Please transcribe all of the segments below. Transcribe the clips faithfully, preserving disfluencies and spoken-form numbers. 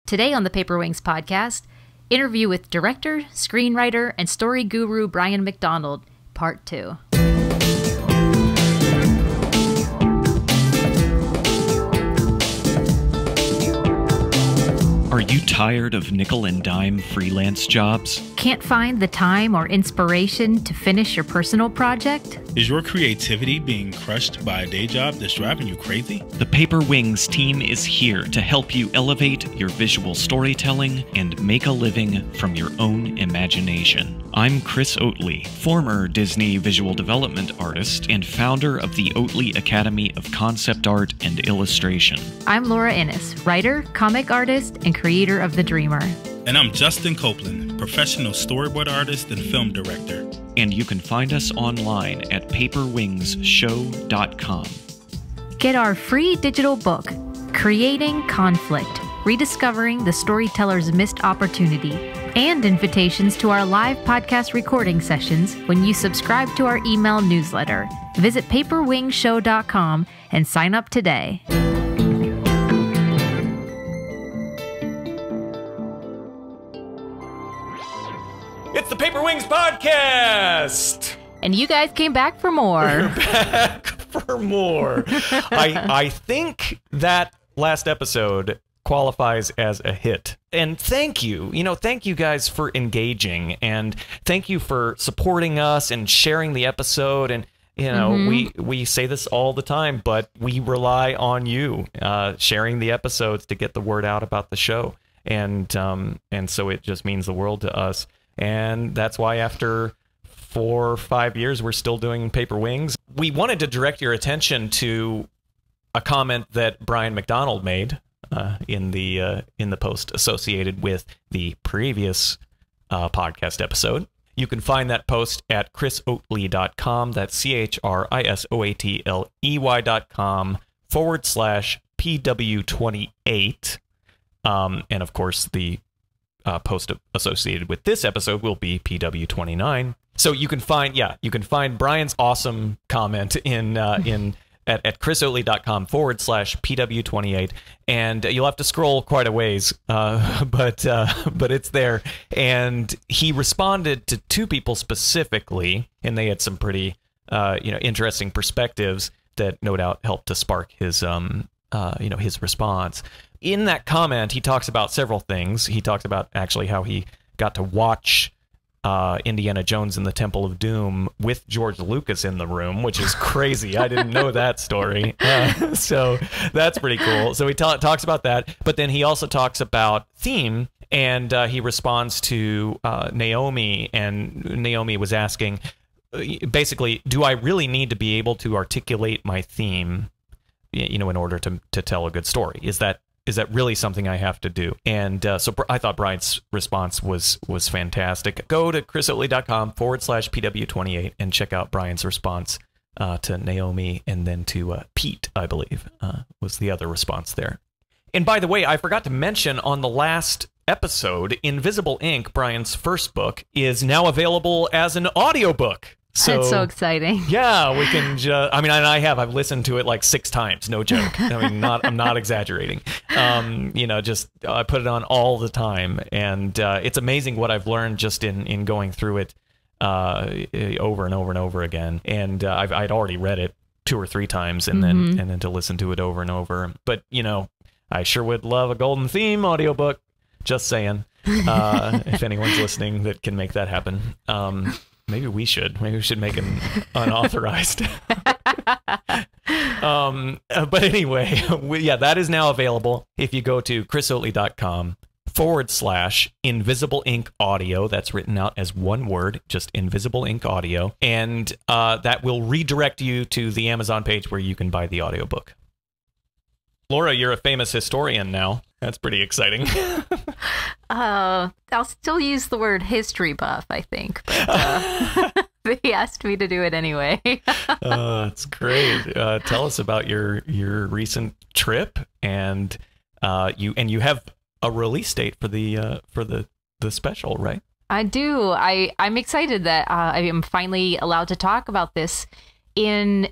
Today on the Paper Wings podcast, interview with director, screenwriter, and story guru Brian McDonald, part two. Are you tired of nickel and dime freelance jobs? Can't find the time or inspiration to finish your personal project? Is your creativity being crushed by a day job that's driving you crazy? The Paper Wings team is here to help you elevate your visual storytelling and make a living from your own imagination. I'm Chris Oatley, former Disney visual development artist and founder of the Oatley Academy of Concept Art and Illustration. I'm Lora Ennis, writer, comic artist, and creator of The Dreamer. And I'm Justin Copeland, professional storyboard artist and film director. And you can find us online at paper wings show dot com. Get our free digital book, Creating Conflict, Rediscovering the Storyteller's Missed Opportunity, and invitations to our live podcast recording sessions when you subscribe to our email newsletter. Visit paper wings show dot com and sign up today. It's the Paper Wings podcast! And you guys came back for more. We're back for more. I, I think that last episode qualifies as a hit. And thank you. You know, thank you guys for engaging. And thank you for supporting us and sharing the episode. And, you know, mm-hmm. we, we say this all the time, but we rely on you uh, sharing the episodes to get the word out about the show. And, um, and so it just means the world to us. And that's why after four or five years, we're still doing Paper Wings. We wanted to direct your attention to a comment that Brian McDonald made uh, in the uh, in the post associated with the previous uh, podcast episode. You can find that post at chris oatley dot com. That's C H R I S O A T L E Y dot com forward slash P W twenty-eight. Um, and of course, the Uh, post associated with this episode will be P W twenty-nine. So you can find, yeah, you can find Brian's awesome comment in uh, in at, at chris oatley dot com forward slash P W twenty-eight, and you'll have to scroll quite a ways, uh, but uh, but it's there. And he responded to two people specifically, and they had some pretty uh, you know interesting perspectives that no doubt helped to spark his um uh, you know his response. In that comment, he talks about several things. He talks about actually how he got to watch uh, Indiana Jones and the Temple of Doom with George Lucas in the room, which is crazy. I didn't know that story. Uh, so that's pretty cool. So he ta talks about that. But then he also talks about theme, and uh, he responds to uh, Naomi, and Naomi was asking, basically, do I really need to be able to articulate my theme, you know, in order to, to tell a good story? Is that Is that really something I have to do? And uh, so I thought Brian's response was was fantastic. Go to chris oatley dot com forward slash P W twenty-eight and check out Brian's response uh, to Naomi, and then to uh, Pete, I believe, uh, was the other response there. And by the way, I forgot to mention on the last episode, Invisible Ink, Brian's first book, is now available as an audiobook. So, That's so exciting. Yeah, we can just, I mean, and I have, I've listened to it like six times, no joke. I mean, not, I'm not exaggerating. Um, you know, just, I put it on all the time, and uh, it's amazing what I've learned just in, in going through it uh, over and over and over again. And uh, I've, I'd already read it two or three times, and Mm-hmm. then, and then to listen to it over and over. But, you know, I sure would love a Golden Theme audiobook, just saying, uh, if anyone's listening that can make that happen. Um, Maybe we should. Maybe we should make an unauthorized. um, but anyway, we, yeah, that is now available. If you go to chris oatley dot com forward slash Invisible Ink Audio, that's written out as one word, just Invisible Ink Audio, and uh, that will redirect you to the Amazon page where you can buy the audiobook. Lora, you're a famous historian now. That's pretty exciting. uh, I'll still use the word history buff, I think. But, uh, he asked me to do it anyway. uh, that's great. Uh, tell us about your your recent trip, and uh, you and you have a release date for the uh, for the the special, right? I do. I I'm excited that uh, I am finally allowed to talk about this in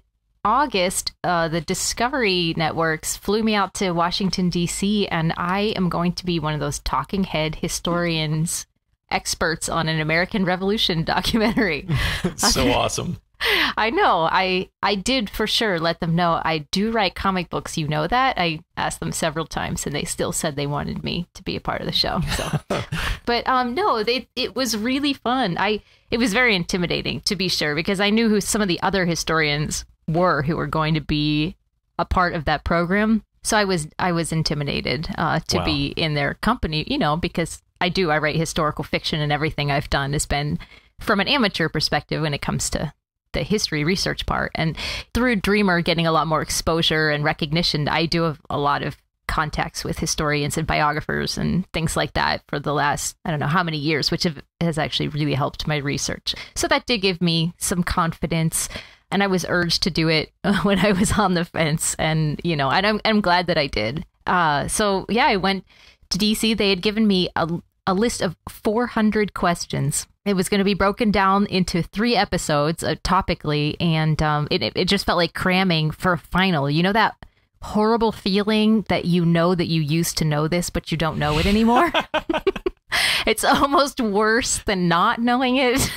August, uh, the Discovery Networks flew me out to Washington, D C, and I am going to be one of those talking head historians, experts on an American Revolution documentary. So awesome. I know. I I did for sure let them know I do write comic books. You know that? I asked them several times, and they still said they wanted me to be a part of the show. So, but um, no, they it was really fun. I it was very intimidating, to be sure, because I knew who some of the other historians were who were going to be a part of that program. So I was I was intimidated uh, to Wow. be in their company, you know, because I do I write historical fiction, and everything I've done has been from an amateur perspective when it comes to the history research part. And through Dreamer getting a lot more exposure and recognition, I do have a lot of contacts with historians and biographers and things like that for the last, I don't know how many years, which have, has actually really helped my research. So that did give me some confidence, and I was urged to do it when I was on the fence. And, you know, and I'm, I'm glad that I did. Uh, so yeah, I went to D C. They had given me a, a list of four hundred questions. It was going to be broken down into three episodes uh, topically, and um, it, it just felt like cramming for a final. You know that horrible feeling that you know that you used to know this, but you don't know it anymore? It's almost worse than not knowing it.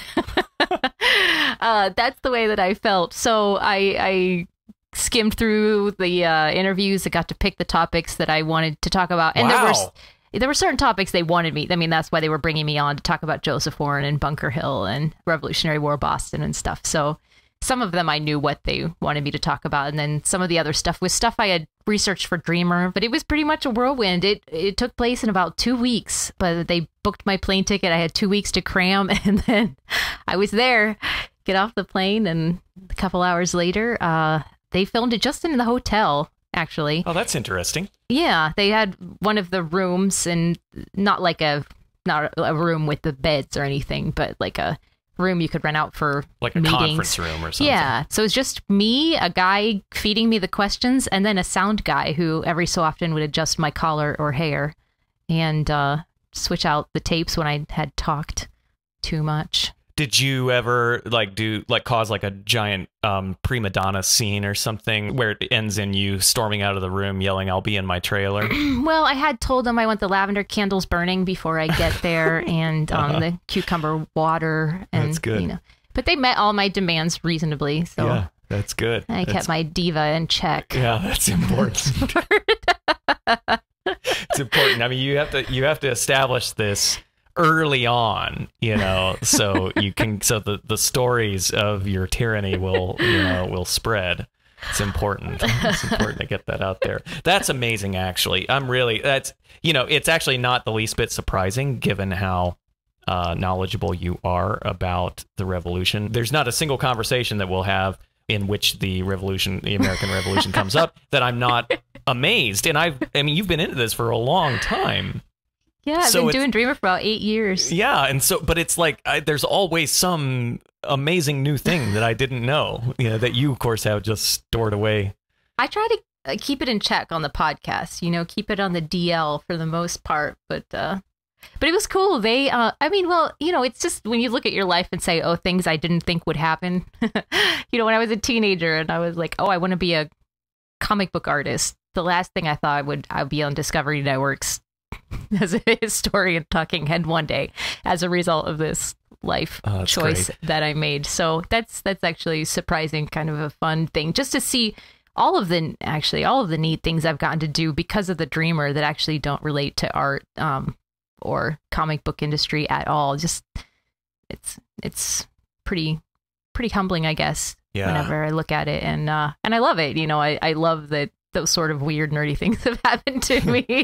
uh, that's the way that I felt. So I, I skimmed through the uh, interviews. I got to pick the topics that I wanted to talk about. And Wow. there were... There were certain topics they wanted me. I mean, that's why they were bringing me on to talk about Joseph Warren and Bunker Hill and Revolutionary War Boston and stuff. So some of them I knew what they wanted me to talk about. And then some of the other stuff was stuff I had researched for Dreamer, but it was pretty much a whirlwind. It it took place in about two weeks, but they booked my plane ticket. I had two weeks to cram, and then I was there, get off the plane, and a couple hours later, uh, they filmed it just in the hotel, actually. Oh, that's interesting. Yeah, they had one of the rooms, and not like a not a room with the beds or anything, but like a room you could rent out for Like a meetings. conference room or something. Yeah, so it's just me, a guy feeding me the questions, and then a sound guy who every so often would adjust my collar or hair and uh, switch out the tapes when I had talked too much. Did you ever like do like cause like a giant um, prima donna scene or something where it ends in you storming out of the room yelling, "I'll be in my trailer"? Well, I had told them I want the lavender candles burning before I get there, and um, Uh-huh. the cucumber water. And, That's good. You know, but they met all my demands reasonably, so Yeah, that's good. I That's- kept my diva in check. Yeah, that's important. It's important. I mean, you have to you have to establish this early on, you know, so you can so the the stories of your tyranny will, you know, will spread. It's important. It's important to get that out there. That's amazing, actually. I'm really that's you know, it's actually not the least bit surprising given how uh, knowledgeable you are about the revolution. There's not a single conversation that we'll have in which the revolution, the American Revolution, comes up that I'm not amazed. And I've, I mean, you've been into this for a long time. Yeah, I've So been it's- doing Dreamer for about eight years. Yeah, and so, but it's like I, there's always some amazing new thing that I didn't know. You know, that you, of course, have just stored away. I try to uh, keep it in check on the podcast, you know, keep it on the D L for the most part, but uh but it was cool. They uh I mean, well, you know, it's just when you look at your life and say, oh, things I didn't think would happen. You know, when I was a teenager and I was like, oh, I want to be a comic book artist, the last thing I thought I would I would be on Discovery Networks as a historian talking head one day as a result of this life Oh, that's choice great. that I made. So that's that's actually surprising, kind of a fun thing just to see all of the actually all of the neat things I've gotten to do because of the Dreamer that actually don't relate to art um or comic book industry at all. Just it's it's pretty pretty humbling, I guess, Yeah. whenever I look at it, and uh and I love it. You know, I I love that those sort of weird nerdy things have happened to me.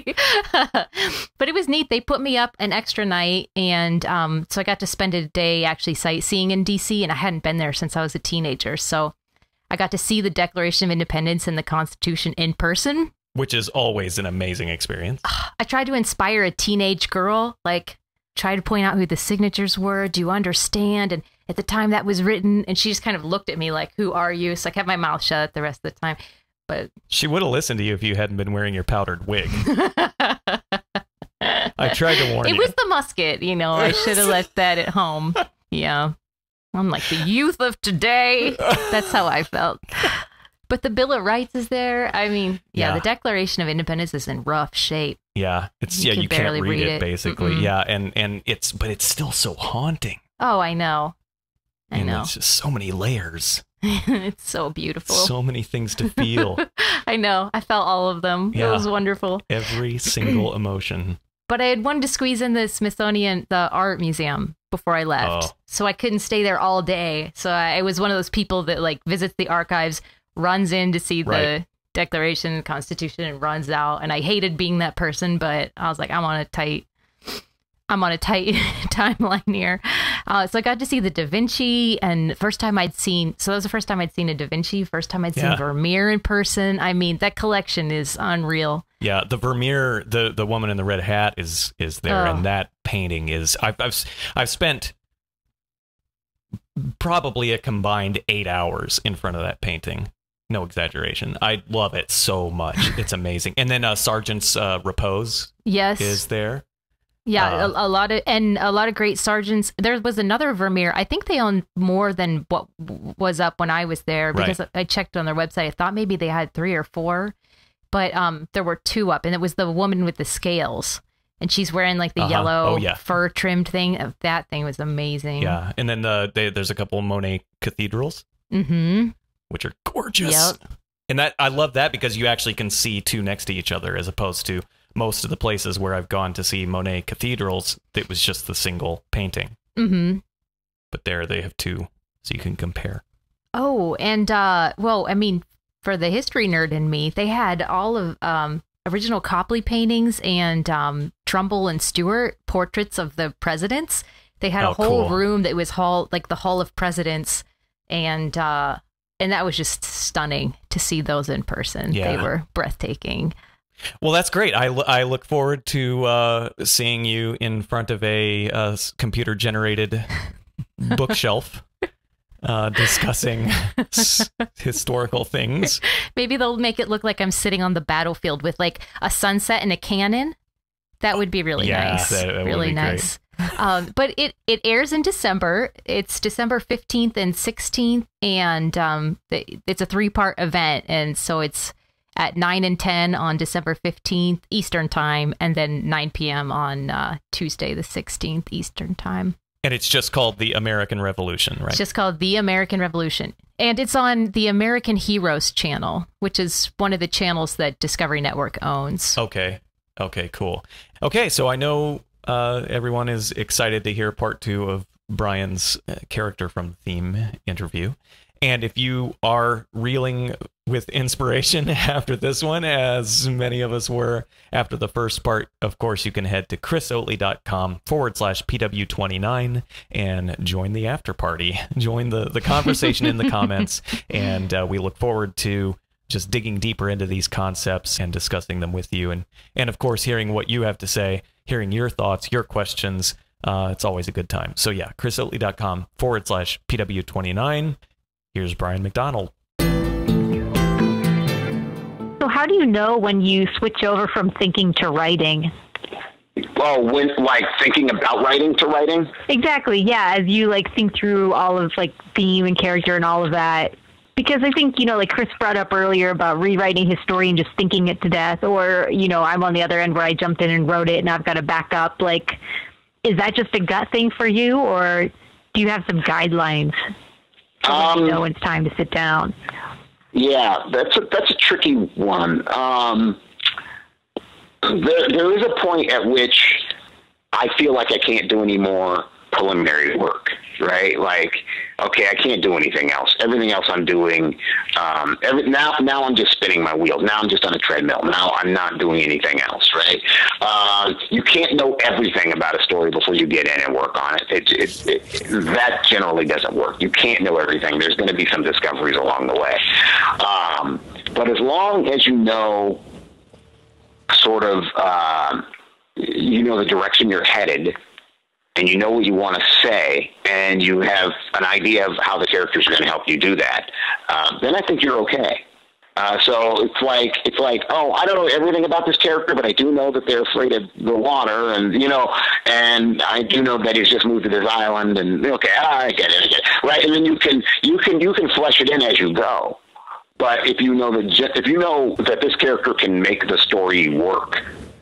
But it was neat. They put me up an extra night, and um so I got to spend a day actually sightseeing in D C, and I hadn't been there since I was a teenager. So I got to see the Declaration of Independence and the Constitution in person. Which is always an amazing experience. I tried to inspire a teenage girl, like try to point out who the signatures were. Do you understand? And at the time that was written, and she just kind of looked at me like, who are you? So I kept my mouth shut the rest of the time. But She would have listened to you if you hadn't been wearing your powdered wig. I tried to warn it you. was the musket, you know. I should have left that at home. Yeah. I'm like the youth of today. That's how I felt. But the Bill of Rights is there. I mean, yeah, Yeah. the Declaration of Independence is in rough shape. Yeah, it's You yeah, could you can't barely read, read it, it. basically. Mm-mm. Yeah, and and it's but it's still so haunting. Oh, I know. I and know. It's just so many layers, It's so beautiful. so many things to feel. I know. I felt all of them. Yeah. It was wonderful. Every single emotion. But I had wanted to squeeze in the Smithsonian, the art museum before I left. Oh. So I couldn't stay there all day. So I was one of those people that like visits the archives, runs in to see the Right. Declaration, Constitution, and runs out. And I hated being that person, but I was like, I'm on a tight, I'm on a tight timeline here. Uh, so I got to see the Da Vinci, and first time I'd seen, so that was the first time I'd seen a Da Vinci, first time I'd Yeah. seen Vermeer in person. I mean, that collection is unreal. Yeah, the Vermeer, the the woman in the red hat is is there, Oh. and that painting is. I've I've I've spent probably a combined eight hours in front of that painting. No exaggeration. I love it so much. It's amazing. And then uh, Sargent's uh, Repose Yes. is there. Yeah, Uh, a, a lot of and a lot of great sergeants. There was another Vermeer. I think they own more than what w- was up when I was there because Right. I checked on their website. I thought maybe they had three or four, but um, there were two up, and it was the woman with the scales, and she's wearing like the Uh-huh. yellow Oh, yeah. fur trimmed thing. Uh, That thing was amazing. Yeah, and then the they, there's a couple of Monet cathedrals, Mm-hmm. which are gorgeous. Yep. And that I love that because you actually can see two next to each other, as opposed to most of the places where I've gone to see Monet cathedrals, it was just the single painting. Mm-hmm. But there they have two, so you can compare. Oh, and uh, well, I mean, for the history nerd in me, they had all of um, original Copley paintings and um, Trumbull and Stewart portraits of the presidents. They had a Oh, whole cool. room that was hall like the Hall of Presidents, and uh, and that was just stunning to see those in person. They Yeah. were breathtaking. Well, that's great. I, lo- I look forward to uh, seeing you in front of a uh, computer generated bookshelf uh, discussing s- historical things. Maybe they'll make it look like I'm sitting on the battlefield with like a sunset and a cannon. That would be really Yeah, nice. that- that would really be great. nice. um, but it, it airs in December. It's December fifteenth and sixteenth, and um, the, it's a three part event. And so it's at nine and ten on December fifteenth Eastern time, and then nine p.m. on uh, Tuesday the sixteenth Eastern time. And it's just called the American Revolution, right? It's just called The American Revolution. And it's on the American Heroes channel, which is one of the channels that Discovery Network owns. Okay. Okay, cool. Okay, so I know uh, everyone is excited to hear part two of Brian's uh, character from the theme interview. And if you are reeling with inspiration after this one, as many of us were after the first part, of course, you can head to chrisoatley.com forward slash PW29 and join the after party. Join the, the conversation in the comments. And uh, we look forward to just digging deeper into these concepts and discussing them with you. And, and of course, hearing what you have to say, hearing your thoughts, your questions. Uh, it's always a good time. So yeah, chrisoatley.com forward slash PW29. Here's Brian McDonald. So how do you know when you switch over from thinking to writing? Well, when like thinking about writing to writing. Exactly, yeah, as you like think through all of like theme and character and all of that. Because I think, you know, like Chris brought up earlier about rewriting his story and just thinking it to death, or, you know, I'm on the other end where I jumped in and wrote it and I've got to back up. Like, is that just a gut thing for you, or do you have some guidelines for when Um, you know it's time to sit down? Yeah, that's a, that's a tricky one. Um, there, there is a point at which I feel like I can't do any more preliminary work, right? Like, okay, I can't do anything else. Everything else I'm doing, um, every, now now I'm just spinning my wheels. Now I'm just on a treadmill. Now I'm not doing anything else, right? Uh, you can't know everything about a story before you get in and work on it. It, it, it. That generally doesn't work. You can't know everything. There's going to be some discoveries along the way. Um, but as long as you know sort of, uh, you know the direction you're headed, and you know what you want to say, and you have an idea of how the characters are going to help you do that, uh, then I think you're okay. Uh, so it's like it's like oh, I don't know everything about this character, but I do know that they're afraid of the water, and you know, and I do know that he's just moved to this island, and okay, I get it, I get it, right? And then you can you can you can flesh it in as you go. But if you know that if you know that this character can make the story work,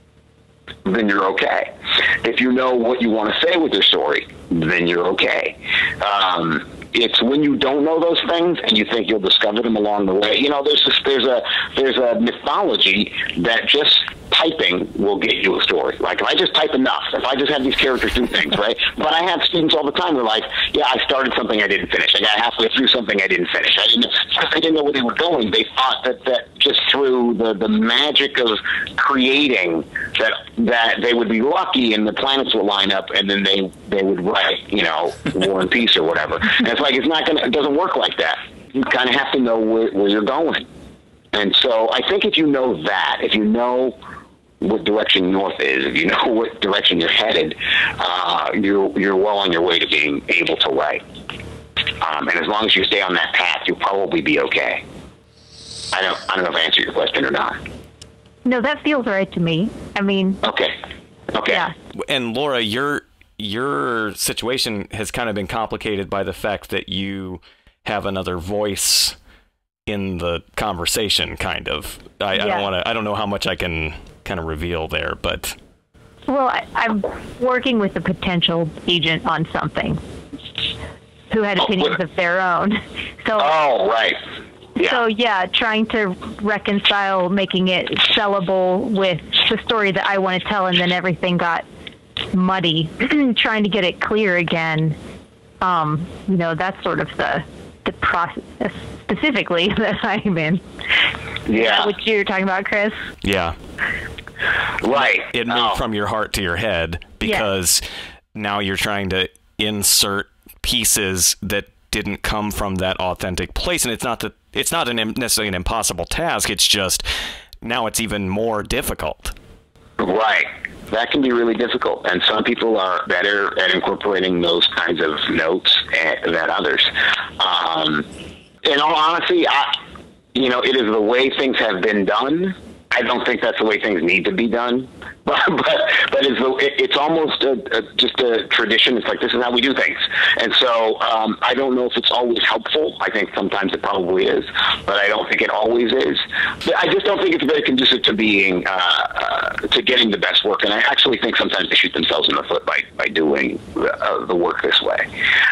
then you're okay. If you know what you want to say with your story, then you're okay. Um, it's when you don't know those things and you think you'll discover them along the way. You know, there's this, there's a there's a mythology that just typing will get you a story. Like, if I just type enough, if I just have these characters do things, right? But I have students all the time who are like, yeah, I started something I didn't finish. I got halfway through something I didn't finish. I didn't, I didn't know where they were going. They thought that, that just through the, the magic of creating that that they would be lucky and the planets would line up and then they, they would write, you know, War and Peace or whatever. And it's like, it's not gonna, it doesn't work like that. You kind of have to know where, where you're going. And so I think if you know that, if you know what direction north is, if you know what direction you're headed, uh, you're you're well on your way to being able to write. Um, and as long as you stay on that path, you'll probably be okay. I don't I don't know if I answered your question or not. No, that feels right to me. I mean, okay, okay. Yeah. And Lora, your your situation has kind of been complicated by the fact that you have another voice in the conversation, kind of. I, yeah. I don't want to. I don't know how much I can kind of reveal there, but. Well, I, I'm working with a potential agent on something who had opinions oh, of their own. So. Oh, right. Yeah. So yeah, trying to reconcile making it sellable with the story that I want to tell, and then everything got muddy. Trying to get it clear again. Um, you know, that's sort of the the process specifically that I'm in. Yeah. What you're talking about, Chris? Yeah. Right. It moved oh. from your heart to your head because yeah. now you're trying to insert pieces that didn't come from that authentic place, and it's not that it's not an, necessarily an impossible task. It's just now it's even more difficult. Right. That can be really difficult, and some people are better at incorporating those kinds of notes than others. Um, in all honesty, I, you know, it is the way things have been done. I don't think that's the way things need to be done, but but but it's it, it's almost a, a, just a tradition. It's like, this is how we do things, and so um, I don't know if it's always helpful. I think sometimes it probably is, but I don't think it always is. But I just don't think it's very conducive to being uh, uh, to getting the best work. And I actually think sometimes they shoot themselves in the foot by by doing uh, the work this way.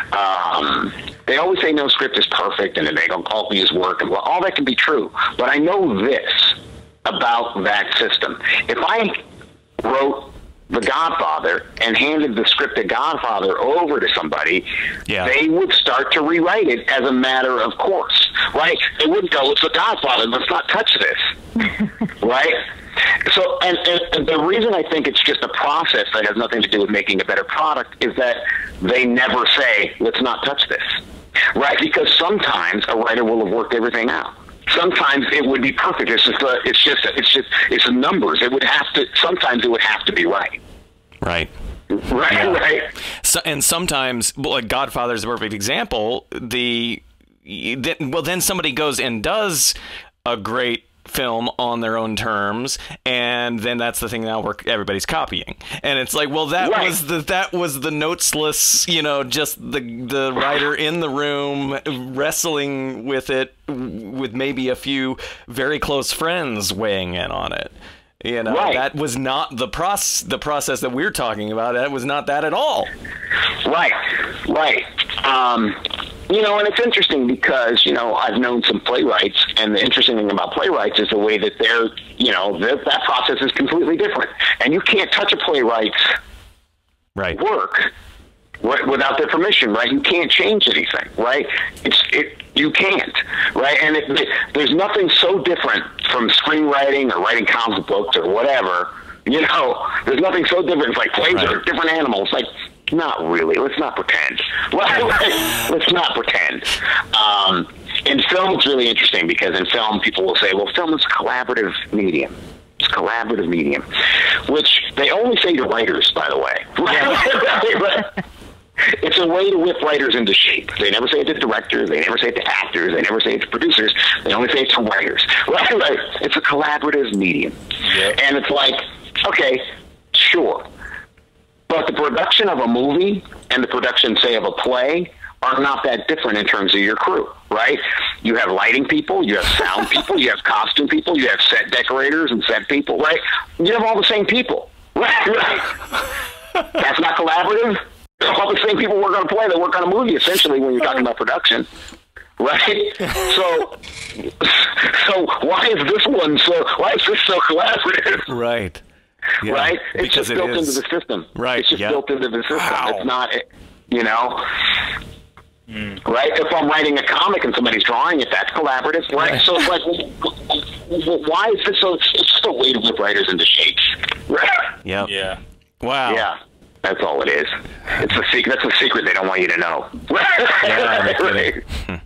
Um, they always say no script is perfect, and they don't always work, and well, all that can be true. But I know this about that system. If I wrote The Godfather and handed the script of Godfather over to somebody, yeah. they would start to rewrite it as a matter of course, right? They wouldn't go, it's The Godfather, let's not touch this, right? So, and, and, and the reason I think it's just a process that has nothing to do with making a better product is that they never say, let's not touch this, right? Because sometimes a writer will have worked everything out. Sometimes it would be perfect. It's just, a, it's just, it's just, it's the numbers. It would have to. Sometimes it would have to be right. Right. Right. Yeah. Right. So, and sometimes, well, like Godfather is a perfect example. The well, then somebody goes and does a great film on their own terms, and then that's the thing now where everybody's copying, and it's like, well, that right. was the that was the notesless, you know, just the the writer in the room wrestling with it with maybe a few very close friends weighing in on it. You know, right. that was not the process the process that we're talking about. That was not that at all. Right, right. Um, you know, and it's interesting because, you know, I've known some playwrights, and the interesting thing about playwrights is the way that they're, you know, that that process is completely different. And you can't touch a playwright's right. work right, without their permission, right? You can't change anything, right? It's it. You can't, right? And it, it, there's nothing so different from screenwriting or writing comic books or whatever. You know, there's nothing so different. It's like plays right. are different animals. Like, not really. Let's not pretend. Let's not pretend. Um, in film, it's really interesting because in film, people will say, well, film is a collaborative medium. It's a collaborative medium, which they only say to writers, by the way. Yeah. It's a way to whip writers into shape. They never say it to directors. They never say it to actors. They never say it to producers. They only say it to writers. Right? Right. It's a collaborative medium. Yep. And it's like, okay, sure. But the production of a movie and the production, say, of a play are not that different in terms of your crew, right? You have lighting people, you have sound people, you have costume people, you have set decorators and set people, right? You have all the same people, right? right. That's not collaborative. All the same people work on a play that work on a movie, essentially, when you're talking about production, right? So, so why is this one so? Why is this so collaborative? Right. Yeah, right? It's because just it built is. into the system. Right. It's just yeah. built into the system. Wow. It's not, you know. Mm. Right? If I'm writing a comic and somebody's drawing it, that's collaborative, right? right. So it's like, why is this so? It's just a way to whip writers into shapes, right? Yep. Yeah. Wow. Yeah. That's all it is. It's a secret. That's a secret they don't want you to know. Yeah, right.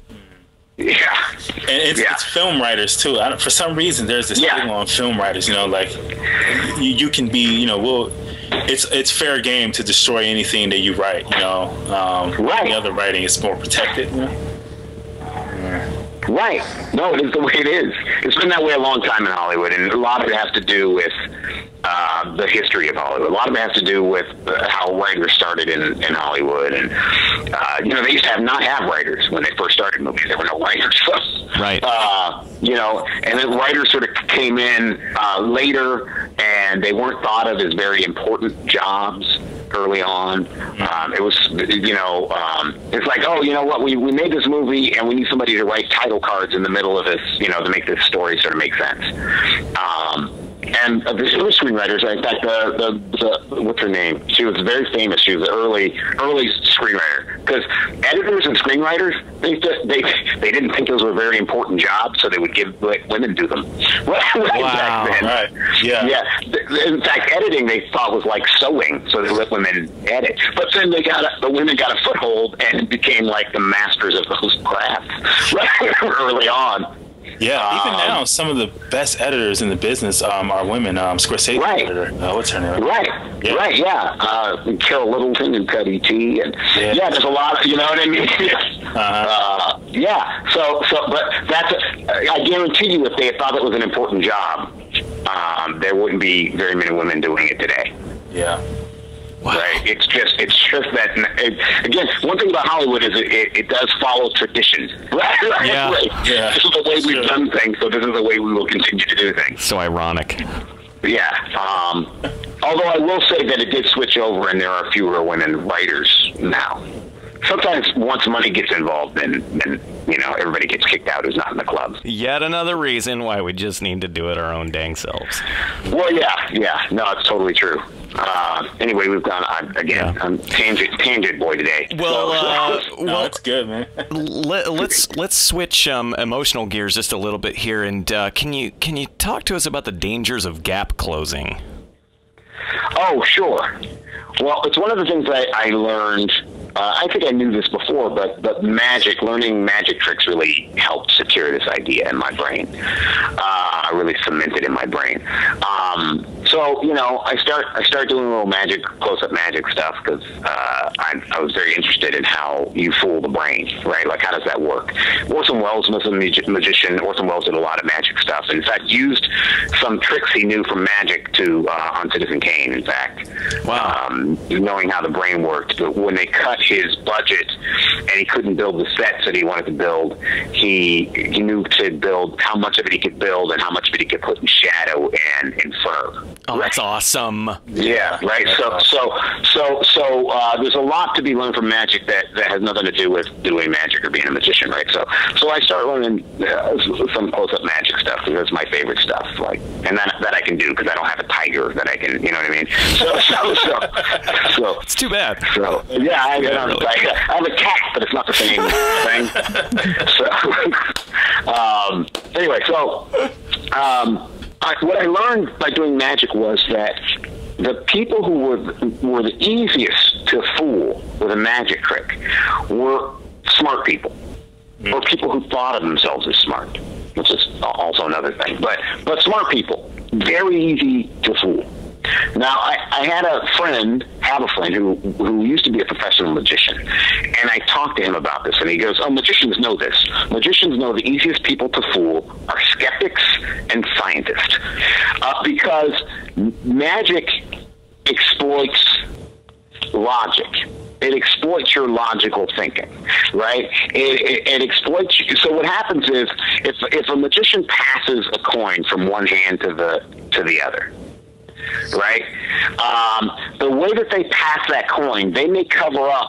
Yeah, and it's, yeah. it's film writers too. I don't, for some reason, there's this yeah. thing on film writers. You know, like you, you can be, you know, well, it's it's fair game to destroy anything that you write. You know, um, right. Any other writing is more protected. You know? Right. No, it is the way it is. It's been that way a long time in Hollywood, and a lot of it has to do with uh, the history of Hollywood. A lot of it has to do with uh, how writers started in, in Hollywood. And, uh, you know, they used to have not have writers when they first started movies. There were no writers. So, right. Uh, you know, and then writers sort of came in uh, later, and they weren't thought of as very important jobs early on. Um, it was, you know, um, it's like, oh, you know what, we, we made this movie and we need somebody to write title cards in the middle of this, you know, to make this story sort of make sense. Um, and uh, the other screenwriters, in fact, the, the, the, what's her name? She was very famous. She was the early, early screenwriter. Because editors and screenwriters, they, they they didn't think those were very important jobs, so they would give let women do them. Wow. Back then. Right. Yeah. Yeah. In fact, editing they thought was like sewing, so they let women edit. But then they got a, the women got a foothold and became like the masters of those crafts right early on. Yeah, even um, now, some of the best editors in the business um, are women. Um, Scorsese right. editor, uh, what's her name? Right, yeah. right, yeah. Uh, Carol Littleton and Cuddy T, and yeah. yeah, there's a lot of, you know what I mean? uh-huh. uh, yeah. So, so, but that's, a, I guarantee you, if they had thought it was an important job, um, there wouldn't be very many women doing it today. Yeah. Wow. Right. It's just, it's just that. It, again, one thing about Hollywood is it, it, it does follow tradition. Right. Yeah. Right. Yeah. This is the way we've sure. done things, so this is the way we will continue to do things. So ironic. Yeah. Um, although I will say that it did switch over, and there are fewer women writers now. Sometimes once money gets involved, then, then you know, everybody gets kicked out who's not in the club. Yet another reason why we just need to do it our own dang selves. Well, yeah, yeah. No, it's totally true. Uh, anyway, we've gone, uh, again, Yeah. I'm tangent, tangent boy today. Well, so, uh, No, well, it's good, man. let, let's let's switch um, emotional gears just a little bit here, and uh, can you can you talk to us about the dangers of gap closing? Oh, sure. Well, it's one of the things I, I learned. Uh, I think I knew this before, but but magic, learning magic tricks really helped secure this idea in my brain. Uh, really cemented in my brain. Um, so you know, I start I start doing a little magic, close-up magic stuff because uh, I, I was very interested in how you fool the brain, right? Like, how does that work? Orson Welles was a magi- magician. Orson Welles did a lot of magic stuff. In fact, used some tricks he knew from magic to uh, on Citizen Kane. In fact, Wow. um, knowing how the brain worked. But when they cut his budget and he couldn't build the sets that he wanted to build, he he knew to build how much of it he could build and how much of it he could put in shadow and in fur. Oh, that's awesome. Yeah, right. So, so, so, so uh, there's a lot to be learned from magic that, that has nothing to do with doing magic or being a magician, right? So, so I start learning uh, some close-up magic stuff because that's my favorite stuff. Like, and that that I can do because I don't have a tiger that I can, you know what I mean? So, so, so, so It's too bad. So, yeah, I, bad, I, really. I, I have a cat, but it's not the same thing. So, um, anyway, so. Um, I, what I learned by doing magic was that the people who were were the easiest to fool with a magic trick were smart people, mm. or people who thought of themselves as smart, which is also another thing. But but smart people, very easy to fool. Now, I, I had a friend, have a friend, who who used to be a professional magician, and I talked to him about this, and he goes, oh, magicians know this. Magicians know the easiest people to fool are skeptics and scientists, uh, because magic exploits logic. It exploits your logical thinking, right? It, it, it exploits you. So what happens is, if if a magician passes a coin from one hand to the to the other, right? Um, the way that they pass that coin, they may cover up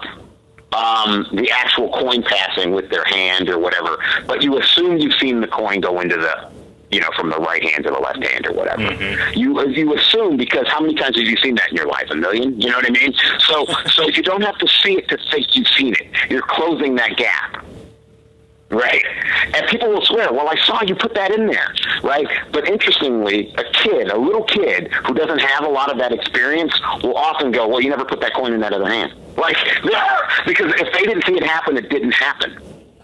um, the actual coin passing with their hand or whatever, but you assume you've seen the coin go into the, you know, from the right hand to the left hand or whatever. Mm-hmm. You you assume, because how many times have you seen that in your life? A million? You know what I mean? So so you don't have to see it to think you've seen it. You're closing that gap. Right? And people will swear, well, I saw you put that in there, right? But interestingly, a kid, a little kid who doesn't have a lot of that experience will often go, well, you never put that coin in that other hand. Like, because if they didn't see it happen, it didn't happen.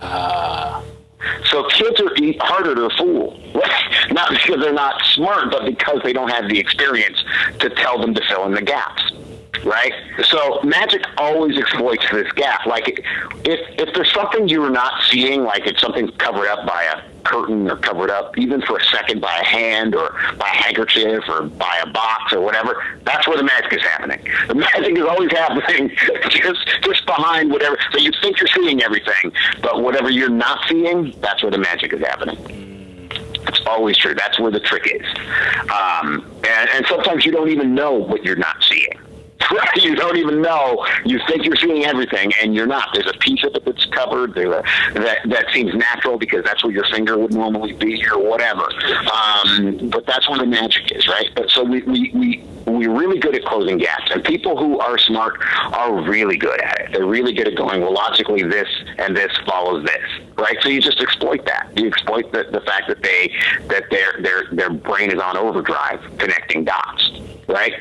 Uh, so kids are harder to fool. Not because they're not smart, but because they don't have the experience to tell them to fill in the gaps. Right? So magic always exploits this gap. Like, if if there's something you're not seeing, like if something's covered up by a curtain or covered up even for a second by a hand or by a handkerchief or by a box or whatever, that's where the magic is happening. The magic is always happening just just behind whatever. So you think you're seeing everything, but whatever you're not seeing, that's where the magic is happening. It's always true. That's where the trick is. Um, and, and sometimes you don't even know what you're not seeing. You don't even know. You think you're seeing everything, and you're not. There's a piece of it that's covered. There's a, that that seems natural because that's where your finger would normally be, or whatever. Um, but that's where the magic is, right? But so we we we we're really good at closing gaps, and people who are smart are really good at it. They're really good at going, well, logically, this and this follows this, right? So you just exploit that. You exploit the, the fact that they that their their their brain is on overdrive, connecting dots, right?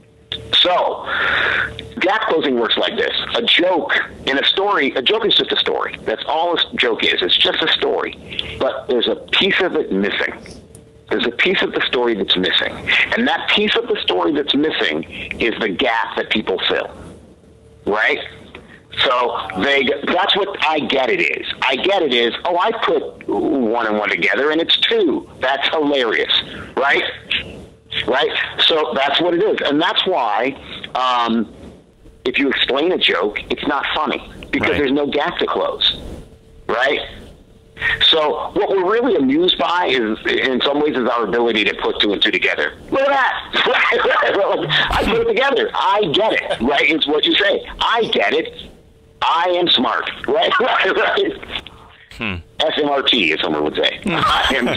So, gap closing works like this. A joke in a story, a joke is just a story. That's all a joke is. It's just a story. But there's a piece of it missing. There's a piece of the story that's missing. And that piece of the story that's missing is the gap that people fill. Right? So they, that's what I get it is. I get it is, oh, I put one and one together and it's two. That's hilarious. Right? Right? So that's what it is. And that's why um, if you explain a joke, it's not funny because right. there's no gap to close. Right? So what we're really amused by is, in some ways, is our ability to put two and two together. Look at that. I put it together. I get it. Right? It's what you say. I get it. I am smart. Right? Right? Right? Hmm. S M R T, as someone would say. I am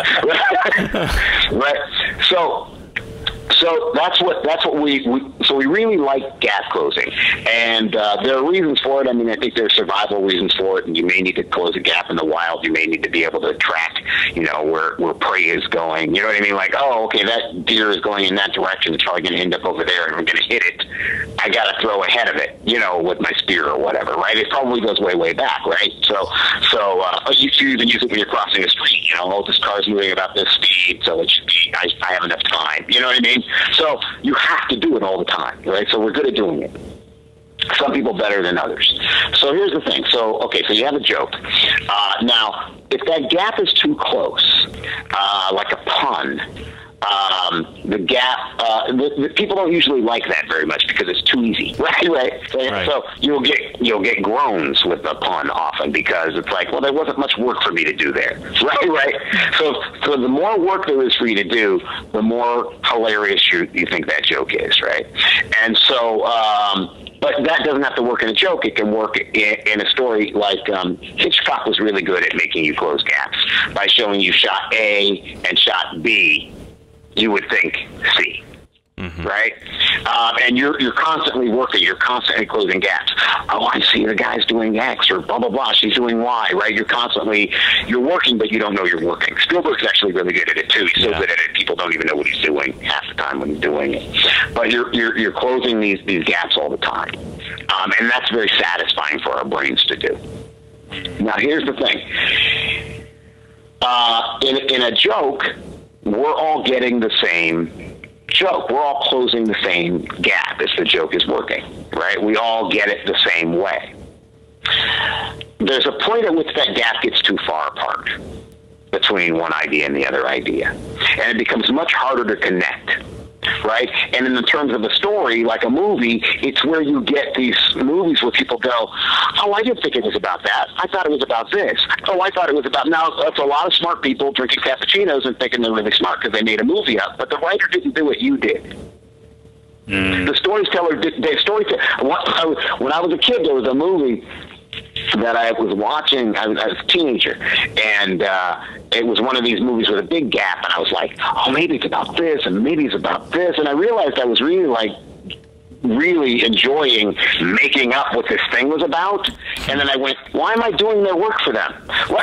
smart. Right? So, so that's what that's what we, we so we really like gap closing, and uh, there are reasons for it. I mean, I think there's survival reasons for it, and you may need to close a gap in the wild. You may need to be able to track, you know, where where prey is going. You know what I mean? Like, oh, okay, that deer is going in that direction. It's probably going to end up over there, and I'm going to hit it. I got to throw ahead of it, you know, with my spear or whatever, right? It probably goes way, way back, right? So, so uh, you should even use it when you're crossing a street. You know, oh, this car's moving about this speed, so it should be. I, I have enough time. You know what I mean? So you have to do it all the time, right? So we're good at doing it. Some people better than others. So here's the thing. So, okay, so you have a joke. Uh, now, if that gap is too close, uh, like a pun, um, the gap, uh, the, the people don't usually like that very much because it's too easy, right? Right. right. So you'll get you'll get groans with a pun often because it's like, well, there wasn't much work for me to do there, right? Right. So, so the more work there is for you to do, the more hilarious you you think that joke is, right? And so. Um, But that doesn't have to work in a joke. It can work in, in a story like um, Hitchcock was really good at making you close gaps. By showing you shot A and shot B, you would think C. Mm-hmm. Right? Um, and you're you're constantly working. You're constantly closing gaps. Oh, I see the guy's doing X or blah, blah, blah. She's doing Y, right? You're constantly, you're working, but you don't know you're working. Spielberg's actually really good at it, too. He's so yeah. good at it, people don't even know what he's doing half the time when he's doing it. But you're you're, you're closing these, these gaps all the time. Um, and that's very satisfying for our brains to do. Now, here's the thing. Uh, in, in a joke, we're all getting the same joke. We're all closing the same gap if the joke is working, right? We all get it the same way. There's a point at which that gap gets too far apart between one idea and the other idea, and it becomes much harder to connect, right? And in the terms of a story, like a movie, it's where you get these movies where people go, oh, I didn't think it was about that. I thought it was about this. Oh, I thought it was about... Now, that's a lot of smart people drinking cappuccinos and thinking they're really smart because they made a movie up, but the writer didn't do what you did. Mm. The storyteller did... The storyteller, when I was a kid, there was a movie that I was watching. I was, I was a teenager, and uh, it was one of these movies with a big gap, and I was like, oh, maybe it's about this, and maybe it's about this, and I realized I was really like really enjoying making up what this thing was about, and then I went, why am I doing their work for them? Why,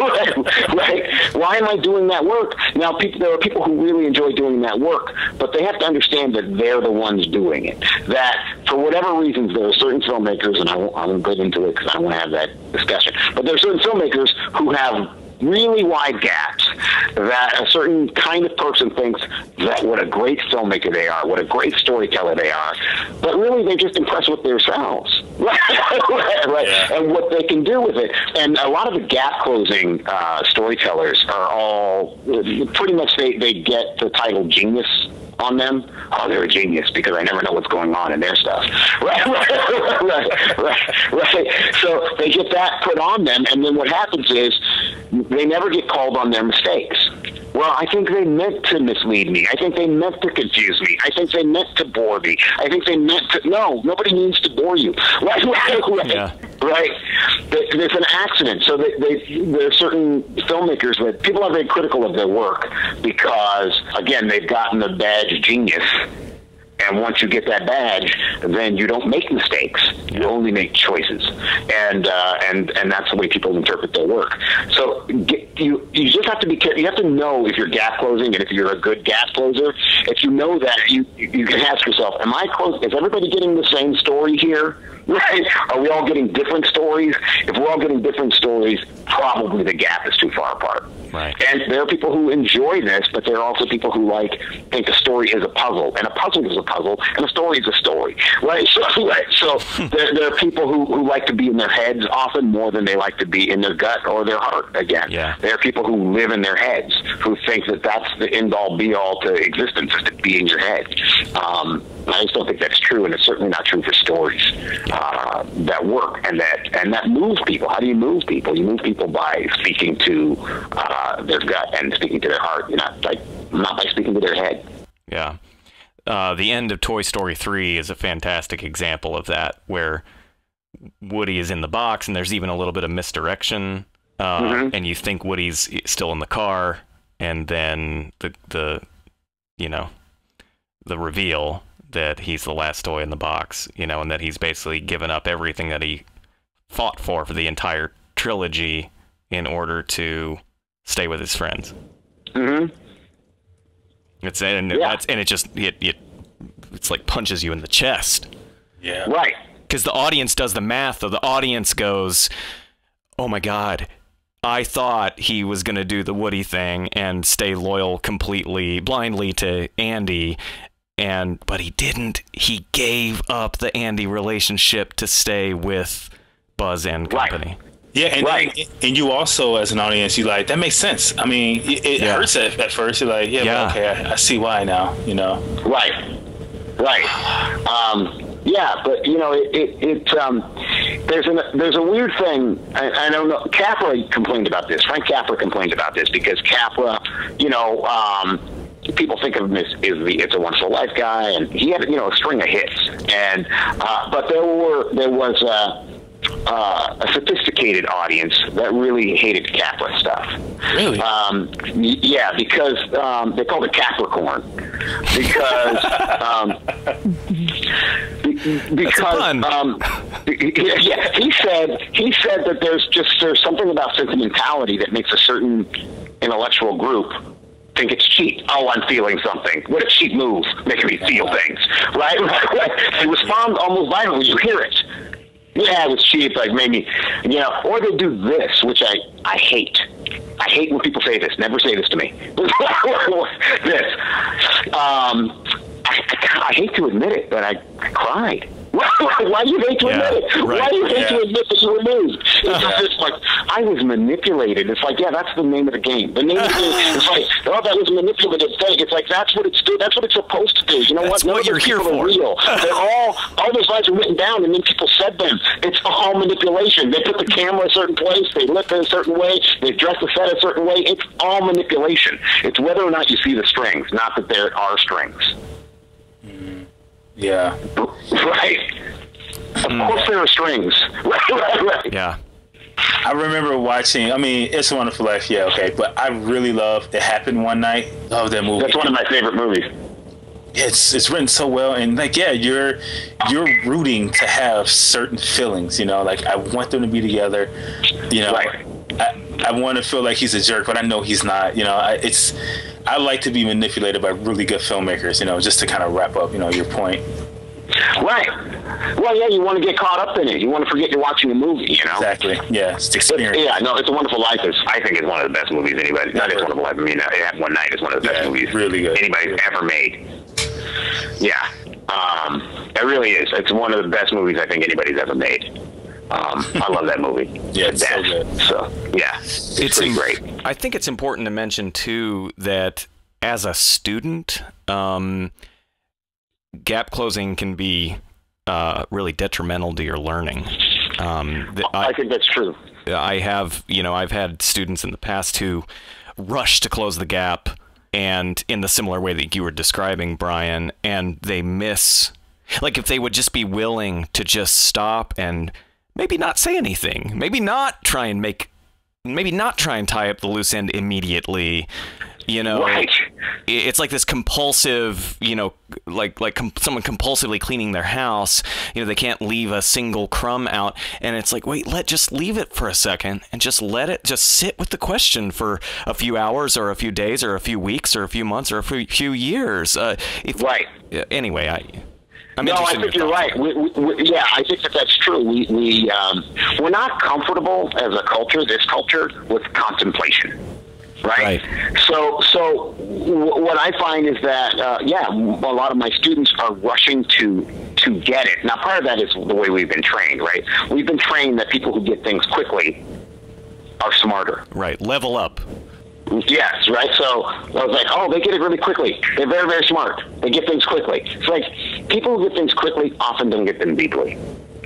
why, why am I doing that work? Now, people, there are people who really enjoy doing that work, but they have to understand that they're the ones doing it. That, for whatever reasons, there are certain filmmakers, and I won't, I won't get into it because I don't want to have that discussion, but there are certain filmmakers who have really wide gaps that a certain kind of person thinks that what a great filmmaker they are, what a great storyteller they are, but really they're just impressed with themselves, right? right? Yeah. And what they can do with it. And a lot of the gap closing uh, storytellers are all pretty much they, they get the title genius on them. Oh, they're a genius because I never know what's going on in their stuff. Right, right, right, right, right. So they get that put on them, and then what happens is they never get called on their mistakes. Well, I think they meant to mislead me. I think they meant to confuse me. I think they meant to bore me. I think they meant to... No, nobody needs to bore you. Right, right, right. Yeah. Right? There's an accident. So they, they, there are certain filmmakers that people are very critical of their work because, again, they've gotten the badge genius. And once you get that badge, then you don't make mistakes. You only make choices, and uh, and and that's the way people interpret their work. So get, you you just have to be careful. You have to know if you're gap closing and if you're a good gap closer. If you know that, you you can ask yourself, am I close? Is everybody getting the same story here? Right? Are we all getting different stories? If we're all getting different stories, probably the gap is too far apart. Right. And there are people who enjoy this, but there are also people who like think a story is a puzzle, and a puzzle is a puzzle, and a story is a story. Right? So, right. so there, there are people who, who like to be in their heads often more than they like to be in their gut or their heart. Again, yeah. There are people who live in their heads, who think that that's the end-all, be-all to existence, is to be in your head. Um, I just don't think that's true, and it's certainly not true for stories uh, that work and that and that move people. How do you move people? You move people by speaking to uh, their gut and speaking to their heart. You're not like not by speaking to their head. Yeah, uh, the end of Toy Story three is a fantastic example of that, where Woody is in the box, and there's even a little bit of misdirection, uh, mm-hmm. and you think Woody's still in the car, and then the the you know the reveal that he's the last toy in the box, you know, and that he's basically given up everything that he fought for for the entire trilogy in order to stay with his friends. Mm-hmm. It's and yeah. that's and it just it, it it's like punches you in the chest. Yeah. Right. Because the audience does the math, though. The audience goes, "Oh my God, I thought he was going to do the Woody thing and stay loyal completely, blindly to Andy." And but he didn't. He gave up the Andy relationship to stay with Buzz and company. Right. Yeah, and, right. and and you also, as an audience, you like that makes sense. I mean, it, it yeah. hurts at, at first. You're like, yeah, yeah. But okay, I, I see why now. You know. Right. Right. Um, yeah, but you know, it it, it um, there's an there's a weird thing. I, I don't know. Capra complained about this. Frank Capra complained about this because Capra, you know. Um, People think of him as, as the "It's a Wonderful Life" guy, and he had, you know, a string of hits. And uh, but there were there was a, uh, a sophisticated audience that really hated Capra stuff. Really? Um, yeah, because um, they called it Capricorn. Because um, because um, yeah, he said he said that there's just there's something about sentimentality that makes a certain intellectual group think it's cheap. Oh, I'm feeling something. What a cheap move, making me feel things. Right? Right, right. They respond almost violently. You hear it. Yeah, it was cheap. Like, made me, you know, or they do this, which I, I hate. I hate when people say this. Never say this to me. This. Um, I, I hate to admit it, but I, I cried. Why do you hate to Yeah, admit it? right. Why do you hate Yeah. to admit that you were moved? It's Uh-huh. just like, I was manipulated. It's like, yeah, that's the name of the game. The name of the game. It's like, oh, that was a manipulative thing. It's like, that's what it's do. That's what it's supposed to do. You know That's what? None what of those you're here people for. are real. They're all, all those lines are written down, and then people said them. It's all manipulation. They put the camera a certain place. They lit it a certain way. They dress the set a certain way. It's all manipulation. It's whether or not you see the strings, not that there are strings. Yeah. Right? Of course there are strings. Right, right, right. Yeah. I remember watching, I mean, It's a Wonderful Life, yeah, okay, but I really love It Happened One Night. Love that movie. That's one of my favorite movies. It's it's written so well, and like, yeah, you're you're rooting to have certain feelings, you know, like, I want them to be together, you know. Right. I, I want to feel like he's a jerk, but I know he's not, you know. I, it's I like to be manipulated by really good filmmakers, you know, just to kind of wrap up, you know, your point. Right. Well, yeah, you want to get caught up in it. You want to forget you're watching a movie, you know? Exactly. Yeah, it's the experience. Yeah, no, It's a Wonderful Life is, I think, is one of the best movies anybody, not It's a Wonderful Life, I mean, uh, It Happened One Night is one of the best Yeah, movies really good. anybody's ever made. Yeah. Um, it really is. It's one of the best movies I think anybody's ever made. Um, I love that movie. Yeah, to it's so death. good. So, yeah, it's, It's pretty im- great. I think it's important to mention too that as a student, um, gap closing can be uh, really detrimental to your learning. Um, the, I, I, think that's true. I have, you know, I've had students in the past who rush to close the gap, and in the similar way that you were describing, Brian, and they miss, like, if they would just be willing to just stop and maybe not say anything, maybe not try and make, maybe not try and tie up the loose end immediately. You know, Right. it's like this compulsive, you know, like like com- someone compulsively cleaning their house. You know, they can't leave a single crumb out, and it's like, wait, let just leave it for a second and just let it just sit with the question for a few hours or a few days or a few weeks or a few months or a few, few years. Uh, if, Right. Anyway, I. I'm No, I interested in think your you're thoughts. right. We, we, we, yeah, I think that that's true. We we um, we're not comfortable as a culture, this culture, with contemplation, right? Right. So so w- what I find is that uh, yeah, a lot of my students are rushing to to get it. Now, part of that is the way we've been trained, right? We've been trained that people who get things quickly are smarter. Right, level up. Yes, right. So I was like, oh, they get it really quickly. They're very, very smart. They get things quickly. It's like people who get things quickly often don't get them deeply.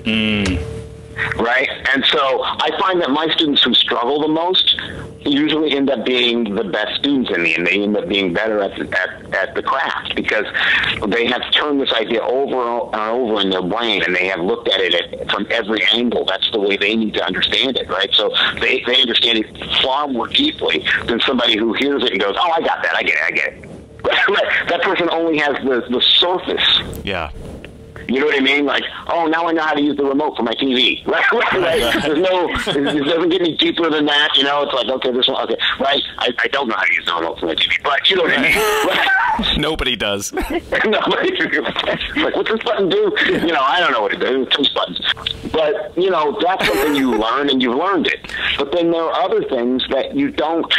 Right? And so I find that my students who struggle the most usually end up being the best students in the end. They end up being better at the, at, at the craft because they have turned this idea over and over in their brain, and they have looked at it at, from every angle. That's the way they need to understand it, right? So they, they understand it far more deeply than somebody who hears it and goes, oh, I got that. I get it. I get it. That person only has the, the surface. Yeah. You know what I mean? Like, oh, now I know how to use the remote for my T V. Right? Right? There's no, it doesn't get any deeper than that. You know, it's like, okay, this one, okay, right? I, I don't know how to use the remote for my T V, but you know what I mean? Right? Nobody does. Nobody, like, what's this button do? You know, I don't know what it does. Two buttons. But, you know, that's something you learn, and you've learned it. But then there are other things that you don't,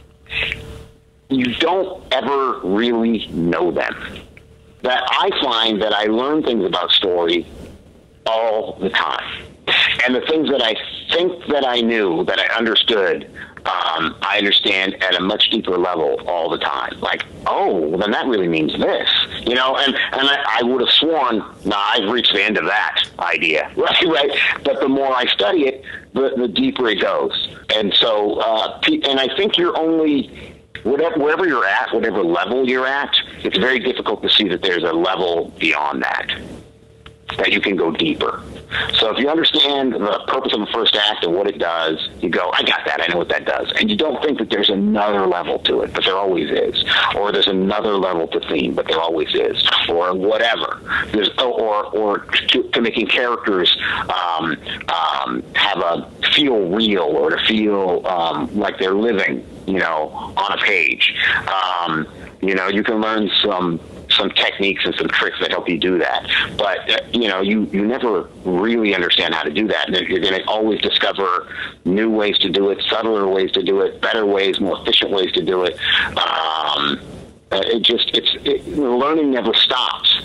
you don't ever really know them. That I find that I learn things about story all the time. And the things that I think that I knew, that I understood, um, I understand at a much deeper level all the time. Like, oh, well, then that really means this. You know, and, and I, I would have sworn, nah, I've reached the end of that idea. Right, right. But the more I study it, the, the deeper it goes. And so, uh, and I think you're only... Whatever, wherever you're at, whatever level you're at, it's very difficult to see that there's a level beyond that, that you can go deeper. So if you understand the purpose of a first act and what it does, you go, I got that, I know what that does. And you don't think that there's another level to it, but there always is. Or there's another level to theme, but there always is. Or whatever. There's, or or to, to making characters um, um, have a feel real, or to feel um, like they're living, you know, on a page. Um, you know, you can learn some some techniques and some tricks that help you do that. But, uh, you know, you, you never really understand how to do that. And you're going to always discover new ways to do it, subtler ways to do it, better ways, more efficient ways to do it. Um, it just, it's, it, learning never stops.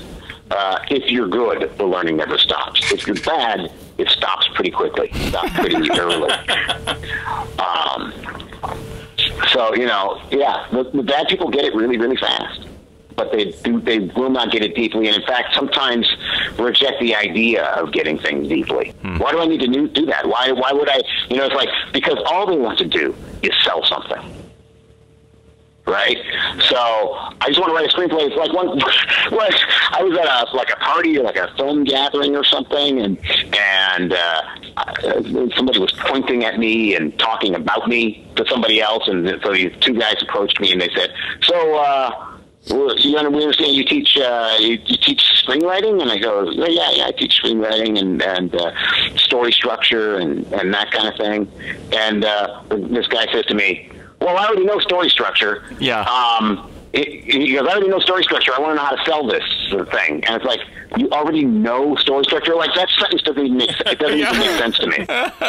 uh, if you're good, the learning never stops. If you're bad, it stops pretty quickly. It stops pretty early. Um, so, you know, yeah, the, the bad people get it really, really fast. But they do, they will not get it deeply, and in fact, sometimes reject the idea of getting things deeply. Hmm. Why do I need to do, do that? Why, why would I, you know, it's like, because all they want to do is sell something. Right? So I just want to write a screenplay. It's like one, like I was at a like a party or like a film gathering or something, and and uh, somebody was pointing at me and talking about me to somebody else, and so these two guys approached me and they said, "So, uh, well, you understand you teach uh, you, you teach screenwriting?" And I go, well, "Yeah, yeah, I teach screenwriting and and uh, story structure and and that kind of thing." And uh, this guy says to me, "Well, I already know story structure." Yeah. Um, it, he goes, "I already know story structure. I want to know how to sell this thing." And it's like, you already know story structure? Like, that sentence doesn't even make, it doesn't even make sense to me.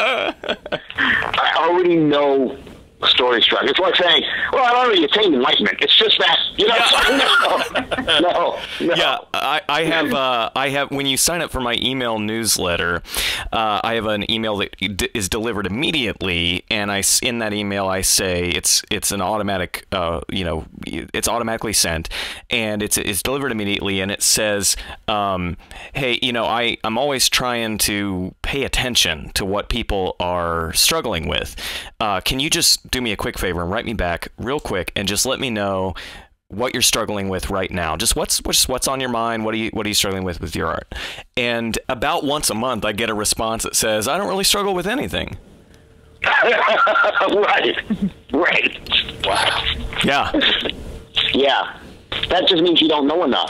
I already know story structure. It's like saying, "Well, I've already attained enlightenment. It's just that, you know." Yeah. no, no, no. Yeah, I, I have. Uh, I have. When you sign up for my email newsletter, uh, I have an email that d is delivered immediately, and I in that email I say it's it's an automatic. Uh, you know, it's automatically sent, and it's it's delivered immediately, and it says, um, "Hey, you know, I I'm always trying to pay attention to what people are struggling with. Uh, can you just do me a quick favor and write me back real quick and just let me know what you're struggling with right now. Just what's what's what's on your mind. What are you what are you struggling with with your art?" And about once a month, I get a response that says, "I don't really struggle with anything." Right, right. Wow. Yeah. Yeah. That just means you don't know enough.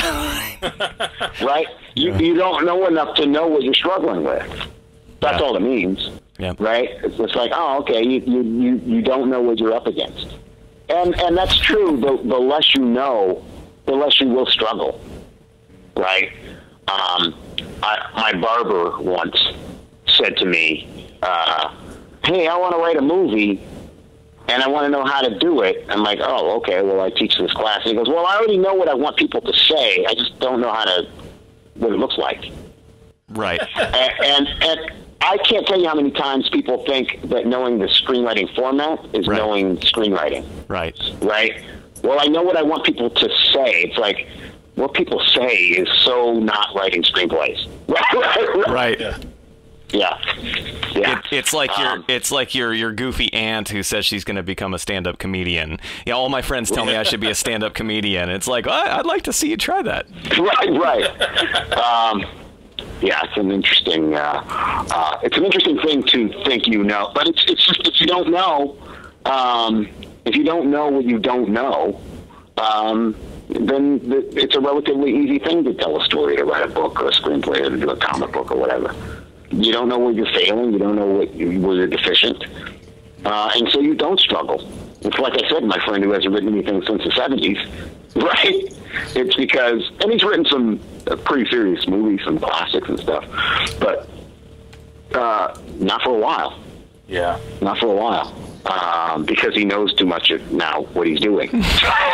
Yeah. Right? You you don't know enough to know what you're struggling with. That's yeah. all it means. Yeah. Right? It's just like, oh, okay, you, you, you, you don't know what you're up against. And and that's true. The, the less you know, the less you will struggle. Right? Um, I, my barber once said to me, uh, "Hey, I want to write a movie, and I want to know how to do it." I'm like, "Oh, okay, well, I teach this class." And he goes, "Well, I already know what I want people to say. I just don't know how to, what it looks like." Right. and, and, and I can't tell you how many times people think that knowing the screenwriting format is right. knowing screenwriting. Right. Right? Well, I know what I want people to say. It's like, what people say is so not writing screenplays. Right, right, right. Right. Yeah. Yeah. yeah. It, it's like um, your it's like your your goofy aunt who says she's going to become a stand-up comedian. Yeah, all my friends tell me I should be a stand-up comedian. It's like, oh, I'd like to see you try that. Right, right. Um, yeah, it's an interesting uh, uh, it's an interesting thing to think you know, but it's it's just if you don't know, um, if you don't know what you don't know, um, then it's a relatively easy thing to tell a story, to write a book or a screenplay or to do a comic book or whatever. You don't know where you're failing. You don't know what you, where you're deficient. Uh, and so you don't struggle. It's like I said, my friend who hasn't written anything since the seventies, right? It's because, and he's written some uh, pretty serious movies, some classics and stuff, but uh, not for a while. Yeah. Not for a while. Um, because he knows too much of now what he's doing. and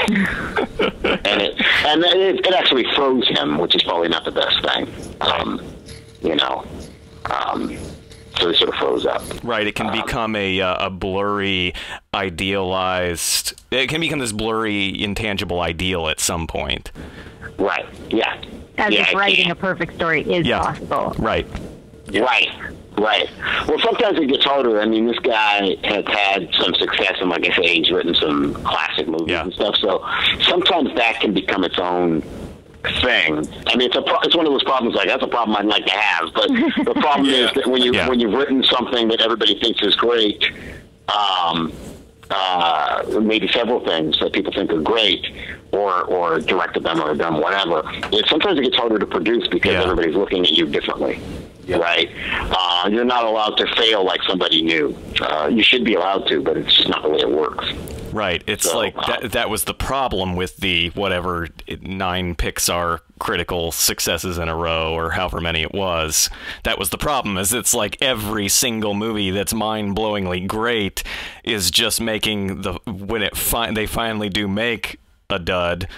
it, and it, it actually froze him, which is probably not the best thing. Um, you know. Um, so they sort of froze up. Right. It can um, become a uh, a blurry, idealized. It can become this blurry, intangible ideal at some point. Right. Yeah. As yeah, if writing a perfect story is yeah. possible. Right. Yeah. Right. Right. Well, sometimes it gets harder. I mean, this guy has had some success, and like I say, he's written some classic movies yeah. and stuff. So sometimes that can become its own thing. I mean, it's a pro it's one of those problems. Like, that's a problem I'd like to have, but the problem yeah. is that when you yeah. when you've written something that everybody thinks is great, um, uh, maybe several things that people think are great, or or directed them or done whatever. It, sometimes it gets harder to produce because yeah. everybody's looking at you differently. Yeah. Right? Uh, you're not allowed to fail like somebody new. Uh, you should be allowed to, but it's just not the way it works. Right. It's so, like that, that was the problem with the whatever nine Pixar critical successes in a row or however many it was. That was the problem, is it's like every single movie that's mind-blowingly great is just making the when it fi they finally do make a dud,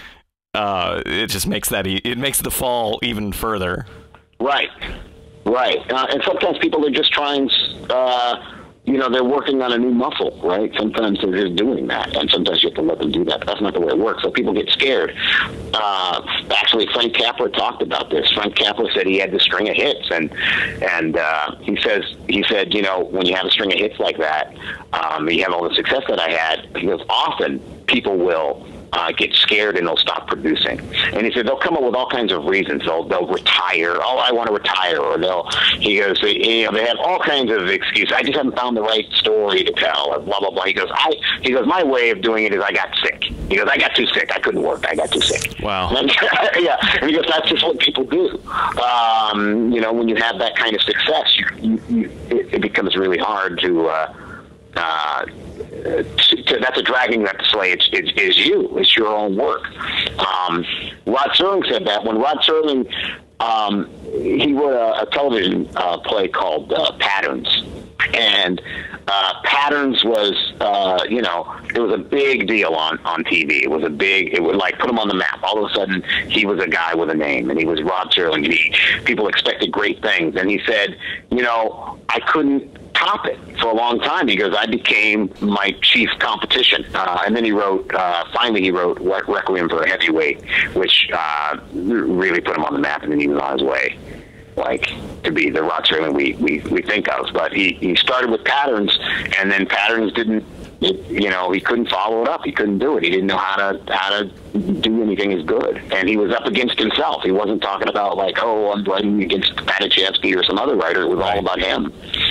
uh, it just makes that e- it makes the fall even further. Right, right. Uh, and sometimes people are just trying, uh, you know, they're working on a new muscle, right? Sometimes they're just doing that, and sometimes you have to let them do that. But that's not the way it works. So people get scared. Uh, actually, Frank Capra talked about this. Frank Capra said he had this string of hits, and and uh, he says he said, you know, when you have a string of hits like that, um, you have all the success that I had. He goes, often people will Uh, get scared and they'll stop producing. And he said they'll come up with all kinds of reasons. They'll they'll retire. Oh, I want to retire. Or they'll. He goes, you know, they have all kinds of excuses. I just haven't found the right story to tell. Or blah blah blah. He goes, I. He goes, my way of doing it is I got sick. He goes, I got too sick. I couldn't work. I got too sick. Wow. And, yeah. And he goes, that's just what people do. Um, you know, when you have that kind of success, you, you, you it, it becomes really hard to. Uh, uh, To, to, that's a dragging that to slay. It's, it's, it's you. It's your own work. Um, Rod Serling said that when Rod Serling um, he wrote a, a television uh, play called uh, Patterns, and uh, Patterns was uh, you know it was a big deal on, on T V. It was a big. It would like put him on the map. All of a sudden, he was a guy with a name, and he was Rod Serling. And he, people expected great things, and he said, you know, I couldn't top it for a long time. He goes, I became my chief competition. Uh, and then he wrote, uh, finally he wrote Requiem for a Heavyweight, which uh, really put him on the map, and then he was on his way, like, to be the Rod Serling we, we, we think of. But he, he started with Patterns, and then Patterns didn't, it, you know, he couldn't follow it up. He couldn't do it. He didn't know how to how to do anything as good. And he was up against himself. He wasn't talking about, like, oh, I'm writing against Padachevsky or some other writer. It was all about him.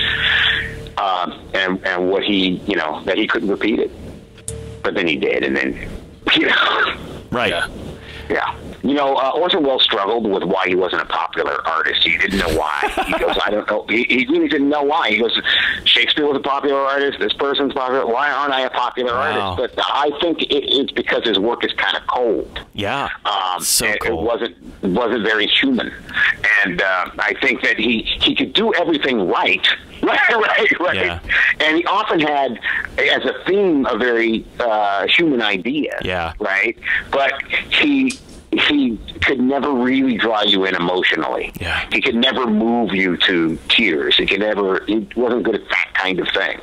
Uh, and and what he, you know, that he couldn't repeat it. But then he did, and then, you know. Right. Yeah. yeah. You know, uh, Orson Welles struggled with why he wasn't a popular artist. He didn't know why. He goes, I don't know. He, he really didn't know why. He goes, Shakespeare was a popular artist. This person's popular. Why aren't I a popular wow. artist? But I think it, it's because his work is kind of cold. Yeah. Um, so it, cool. it wasn't wasn't very human. And uh, I think that he, he could do everything right. Right, right, right. Yeah. And he often had, as a theme, a very uh, human idea. Yeah. Right? But he he could never really draw you in emotionally. Yeah. He could never move you to tears. He could never. He wasn't good at that kind of thing.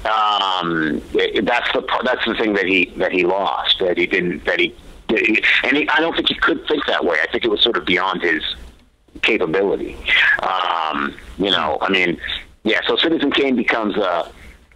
Um, it, that's the that's the thing that he that he lost. That he didn't. That he. And he, I don't think he could think that way. I think it was sort of beyond his capability. Um, you know, I mean, yeah. So Citizen Kane becomes a.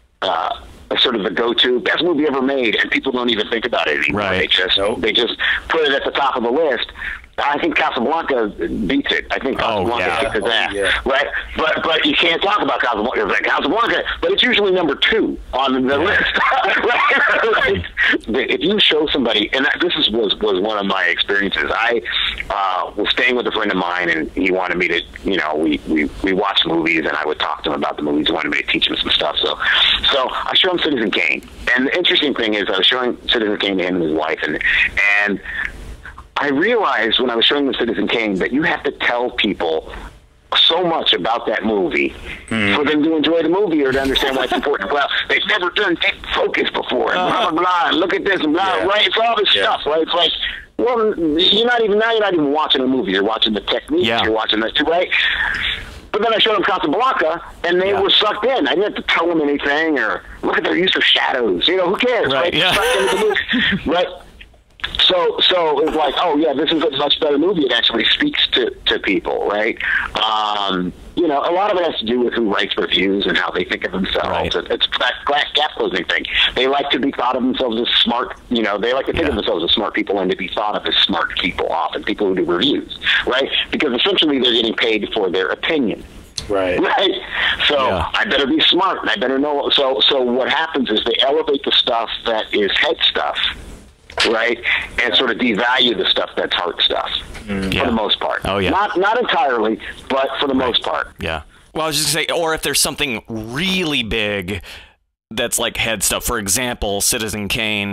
a sort of the go-to best movie ever made, and people don't even think about it anymore. Right. They just they just put it at the top of the list. I think Casablanca beats it. I think Casablanca Oh, yeah. kicks his Oh, ass, yeah. right? But but you can't talk about Casablanca. It's like Casablanca, but it's usually number two on the list. right? right? If you show somebody, and that, this is, was was one of my experiences. I uh, was staying with a friend of mine, and he wanted me to, you know, we, we, we watched movies, and I would talk to him about the movies. He wanted me to teach him some stuff. So so I showed him Citizen Kane. And the interesting thing is I was showing Citizen Kane to him and his wife, and and I realized when I was showing them Citizen Kane that you have to tell people so much about that movie mm. for them to enjoy the movie or to understand why it's important. Well, they've never done deep focus before, and blah, blah, blah, and look at this, and blah, yeah. right? It's all this yeah. stuff, right? It's like, well, you're not even, now you're not even watching a movie. You're watching the technique. Yeah. You're watching the, right? But then I showed them Casablanca, and they yeah. were sucked in. I didn't have to tell them anything, or look at their use of shadows. You know, who cares, right? right? Yeah. Sucked into the movie, right? So, so it was like, oh yeah, this is a much better movie. It actually speaks to, to people, right? Um, you know, a lot of it has to do with who writes reviews and how they think of themselves. Right. It's that gap closing thing. They like to be thought of themselves as smart. You know, they like to think yeah. of themselves as smart people and to be thought of as smart people often, people who do reviews, right? Because essentially they're getting paid for their opinion. Right. Right. So yeah. I better be smart and I better know. So, so what happens is they elevate the stuff that is head stuff. Right, and sort of devalue the stuff that's heart stuff mm. for yeah. the most part. Oh yeah, not not entirely, but for the right. most part. Yeah. Well, I was just gonna say, or if there's something really big that's like head stuff. For example, Citizen Kane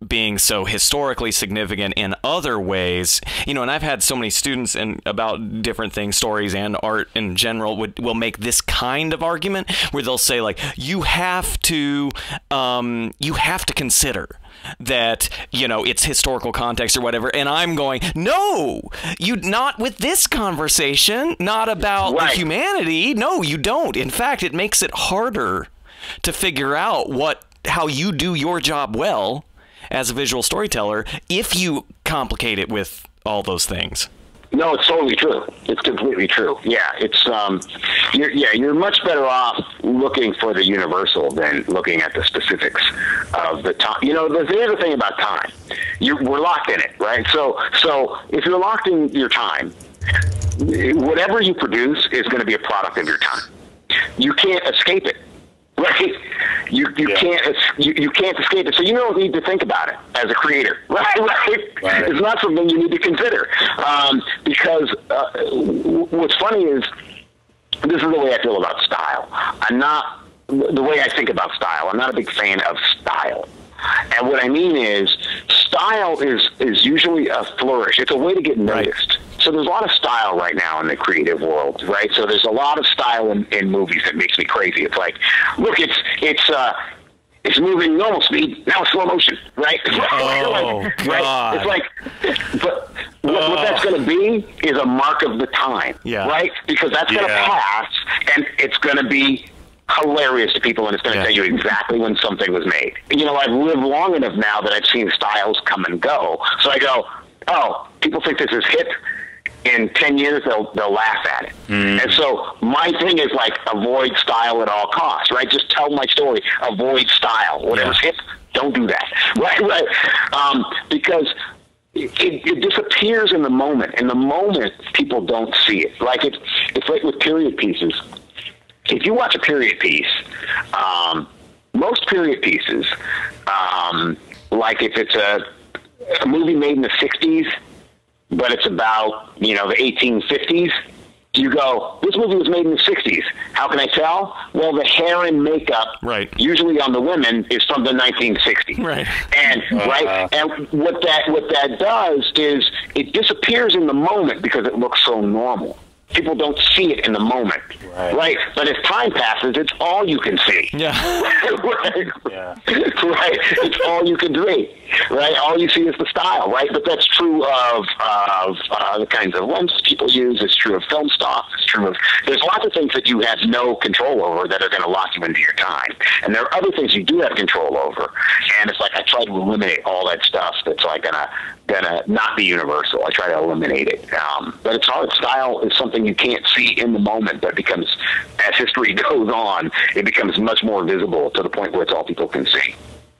being so historically significant in other ways, you know, and I've had so many students and about different things, stories and art in general, would will make this kind of argument where they'll say, like, you have to um, you have to consider that, you know, it's historical context or whatever. And I'm going, no, you not with this conversation, not about right. the humanity. No, you don't. In fact, it makes it harder to figure out what how you do your job well as a visual storyteller if you complicate it with all those things. No, it's totally true. It's completely true. Yeah, it's um, you're, yeah, you're much better off looking for the universal than looking at the specifics of the time. You know, there's the other thing about time. You're, we're locked in it, right? So, so if you're locked in your time, whatever you produce is going to be a product of your time. You can't escape it. Right, you you yeah. can't you, you can't escape it. So you don't need to think about it as a creator. Right, right. right. It's not something you need to consider um, because uh, what's funny is this is the way I feel about style. I'm not the way I think about style. I'm not a big fan of style. And what I mean is, style is is usually a flourish. It's a way to get noticed. Right. So there's a lot of style right now in the creative world, right? So there's a lot of style in, in movies that makes me crazy. It's like, look, it's it's uh, it's moving normal speed, now it's slow motion, right? Oh, like, God. Right? It's like, but what, oh. what that's going to be is a mark of the time, yeah. right? Because that's going to yeah. pass, and it's going to be hilarious to people, and it's going to yeah. tell you exactly when something was made. You know, I've lived long enough now that I've seen styles come and go. So I go, oh, people think this is hip. In ten years, they'll they'll laugh at it. Mm. And so my thing is, like, avoid style at all costs, right? Just tell my story. Avoid style. Whatever's yeah. hip, don't do that, right? Right? Um, because it, it disappears in the moment. In the moment, people don't see it. Like it's it's like with period pieces. If you watch a period piece, um, most period pieces, um, like if it's a, a movie made in the sixties, but it's about, you know, the eighteen fifties, you go, this movie was made in the sixties. How can I tell? Well, the hair and makeup, right. usually on the women, is from the nineteen sixties. Right. And uh, right, and what that what that does is it disappears in the moment because it looks so normal. People don't see it in the moment, right? right? But as time passes, it's all you can see. Yeah. right? Yeah. Right. It's all you can see. Right. All you see is the style. Right. But that's true of of uh, the kinds of lenses people use. It's true of film stock. It's true of there's lots of things that you have no control over that are going to lock you into your time, and there are other things you do have control over. And it's like I try to eliminate all that stuff that's like gonna gonna not be universal. I try to eliminate it. Um, but it's hard. Style is something you can't see in the moment, but becomes, as history goes on, it becomes much more visible to the point where it's all people can see.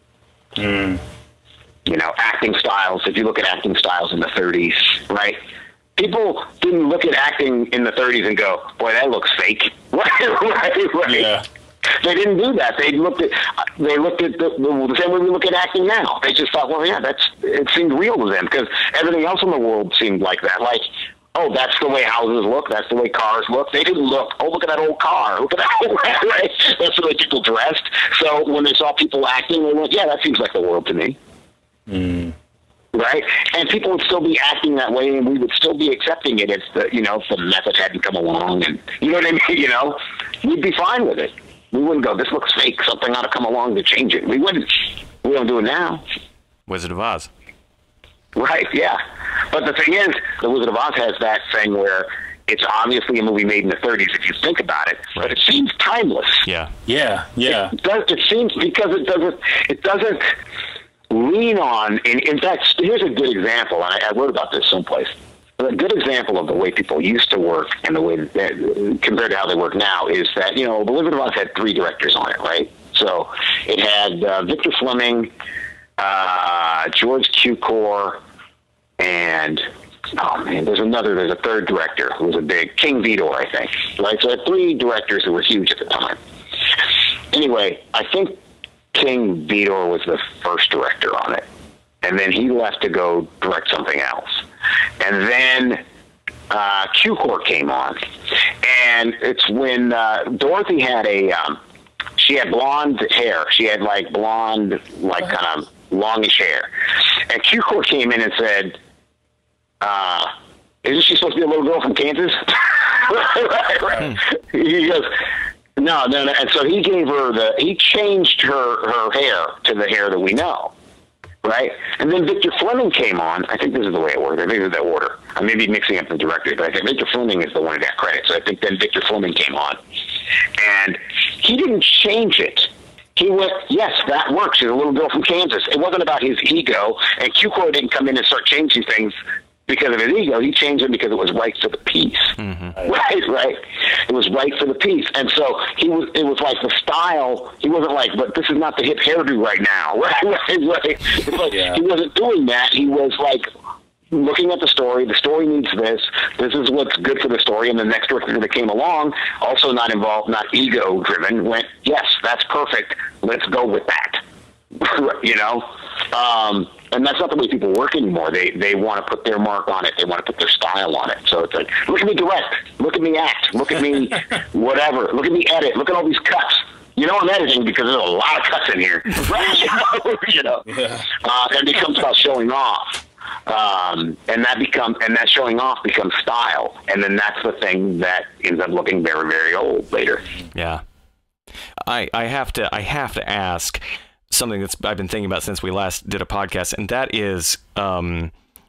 Mm. You know, acting styles, if you look at acting styles in the thirties, right? People didn't look at acting in the thirties and go, boy, that looks fake. Right, right, right. Yeah. They didn't do that. They looked at they looked at the, the same way we look at acting now. They just thought, well, yeah, that's it seemed real to them because everything else in the world seemed like that. Like, oh, that's the way houses look. That's the way cars look. They didn't look, oh, look at that old car. Look at that. Right? That's the way people dressed. So when they saw people acting, they went, yeah, that seems like the world to me. Mm. Right? And people would still be acting that way, and we would still be accepting it if the, you know, if the method hadn't come along. And you know what I mean? You know, we'd be fine with it. We wouldn't go, this looks fake. Something ought to come along to change it. We wouldn't. We don't do it now. Wizard of Oz. Right, yeah. But the thing is, The Wizard of Oz has that thing where it's obviously a movie made in the thirties if you think about it, right. But it seems timeless. Yeah. Yeah, yeah. It, does, it seems because it doesn't it doesn't lean on, in, in fact, here's a good example, and I, I wrote about this someplace. A good example of the way people used to work and the way that, compared to how they work now, is that, you know, The Wizard of Oz had three directors on it, right? So it had uh, Victor Fleming, uh, George Cukor, and oh man, there's another, there's a third director who was a big, King Vidor, I think. Right? So it had three directors who were huge at the time. Anyway, I think King Vidor was the first director on it. And then he left to go direct something else. And then uh, Cukor came on. And it's when uh, Dorothy had a, um, she had blonde hair. She had like blonde, like kind of longish hair. And Q-Core came in and said, uh, isn't she supposed to be a little girl from Kansas? right, right. Hmm. He goes, no, no, no. And so he gave her the, he changed her, her hair to the hair that we know. Right? And then Victor Fleming came on. I think this is the way it worked. I think it was that order. I may be mixing up the directory, but I think Victor Fleming is the one who got credit. So I think then Victor Fleming came on. And he didn't change it. He went, yes, that works. She's a little girl from Kansas. It wasn't about his ego. And Q-Core didn't come in and start changing things because of his ego. He changed it because it was right for the piece. Mm-hmm. Right, right. It was right for the piece. And so he was, it was like the style, he wasn't like, but this is not the hip hairdo right now. Right, right, right. It's like, yeah. He wasn't doing that. He was like looking at the story. The story needs this. This is what's good for the story. And the next director that came along, also not involved, not ego driven, went, yes, that's perfect. Let's go with that. You know? Um, and that's not the way people work anymore. They they want to put their mark on it. They want to put their style on it. So it's like, look at me direct. Look at me act. Look at me whatever. Look at me edit. Look at all these cuts. You know I'm editing because there's a lot of cuts in here. Right? you know? you know? Yeah. Uh, and it becomes about showing off. Um, and that become and that showing off becomes style. And then that's the thing that ends up looking very, very old later. Yeah. I I have to I have to ask something that's I've been thinking about since we last did a podcast, and that is, um,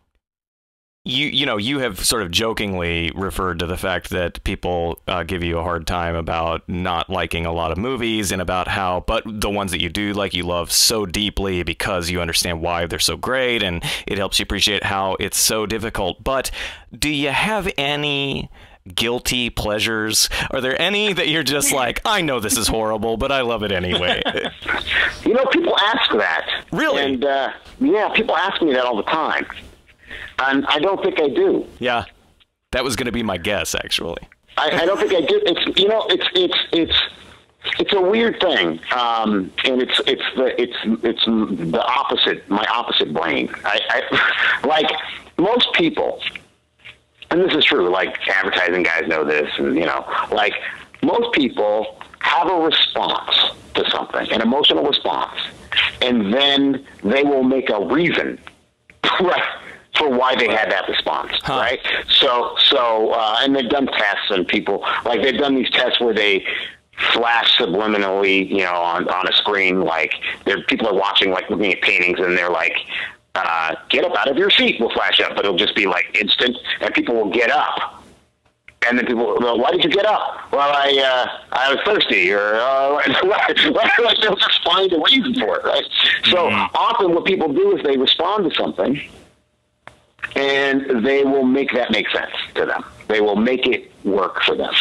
you you know, you have sort of jokingly referred to the fact that people uh, give you a hard time about not liking a lot of movies, and about how, but the ones that you do like, you love so deeply because you understand why they're so great, and it helps you appreciate how it's so difficult. But do you have any guilty pleasures? Are there any that you're just like, I know this is horrible, but I love it anyway? You know, people ask that. Really? And, uh, yeah, people ask me that all the time. And I don't think I do. Yeah. That was going to be my guess, actually. I, I don't think I do. It's, you know, it's, it's, it's, it's a weird thing. Um, and it's, it's the, it's, it's the opposite, my opposite brain. I, I like most people, and this is true, like advertising guys know this, and, you know, like most people have a response to something, an emotional response, and then they will make a reason right, for why they had that response, huh. right? So, so, uh, and they've done tests, and people, like they've done these tests where they flash subliminally, you know, on, on a screen, like there, people are watching, like looking at paintings, and they're like, Uh, get up out of your seat will flash up, but it'll just be like instant, and people will get up. And then people will go, why did you get up? Well, I uh, I was thirsty, or uh, like they'll just find a reason for it, right? So mm-hmm. often what people do is they respond to something, and they will make that make sense to them. They will make it work for them.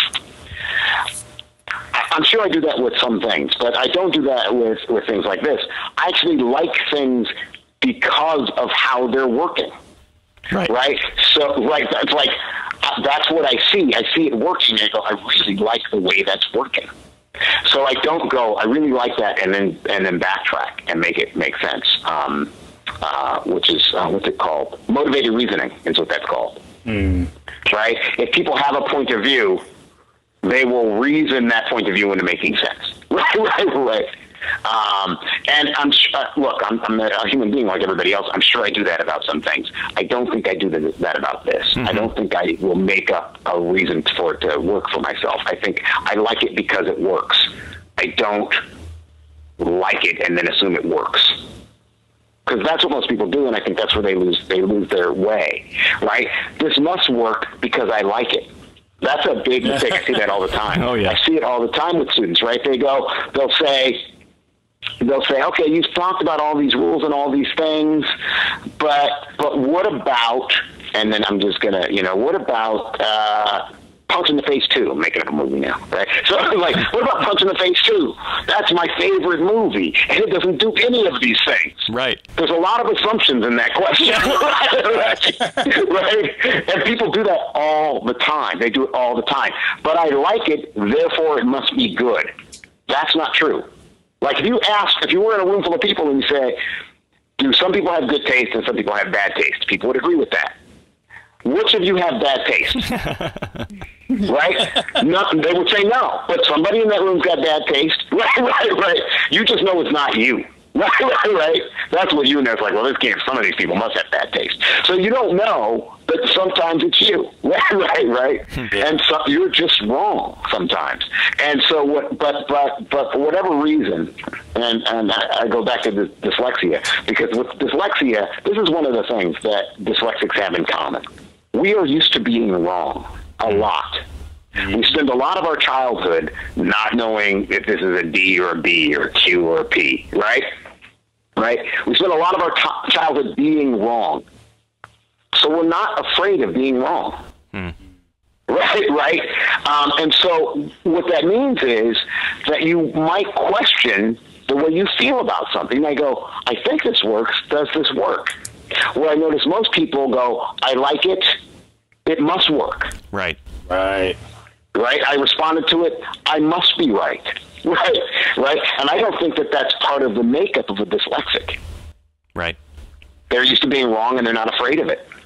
I'm sure I do that with some things, but I don't do that with, with things like this. I actually like things because of how they're working, right? Right. So, like, it's like uh, that's what I see. I see it working, and I go, I really like the way that's working. So I don't go, I really like that, and then and then backtrack and make it make sense. Um, uh, which is uh, what's it called? Motivated reasoning is what that's called. Mm. Right. If people have a point of view, they will reason that point of view into making sense. Right. Right. Right. Um, and I'm uh, look, I'm, I'm a human being like everybody else. I'm sure I do that about some things. I don't think I do that about this. Mm-hmm. I don't think I will make up a reason for it to work for myself. I think I like it because it works. I don't like it and then assume it works, because that's what most people do, and I think that's where they lose they lose their way. Right? This must work because I like it. That's a big mistake. I see that all the time. Oh yeah, I see it all the time with students. Right? They go, they'll say. They'll say, okay, you've talked about all these rules and all these things, but but what about, and then I'm just going to, you know, what about uh, Punch in the Face two? I'm making up a movie now, right? So I'm like, what about Punch in the Face two? That's my favorite movie, and it doesn't do any of these things. Right. There's a lot of assumptions in that question. Right? And people do that all the time. They do it all the time. But I like it, therefore it must be good. That's not true. Like if you ask, if you were in a room full of people and you say, do some people have good taste and some people have bad taste? People would agree with that. Which of you have bad taste? Right? No, they would say no. But somebody in that room's got bad taste. Right, right, right. You just know it's not you. Right, right, right. That's what you know. It's like, well, this game, some of these people must have bad taste. So you don't know, but sometimes it's you. Right, right, right. And so you're just wrong sometimes. And so what, but, but, but for whatever reason, and, and I, I go back to the dyslexia, because with dyslexia, this is one of the things that dyslexics have in common. We are used to being wrong a lot. We spend a lot of our childhood not knowing if this is a D or a B or a Q or a P, right? Right? We spend a lot of our t- childhood being wrong. So we're not afraid of being wrong. Hmm. Right, right? Um, and so what that means is that you might question the way you feel about something. You might go, I think this works. Does this work? Where I notice most people go, I like it. It must work. Right. Right. Right? I responded to it. I must be right. Right. Right. And I don't think that that's part of the makeup of a dyslexic. Right. They're used to being wrong and they're not afraid of it.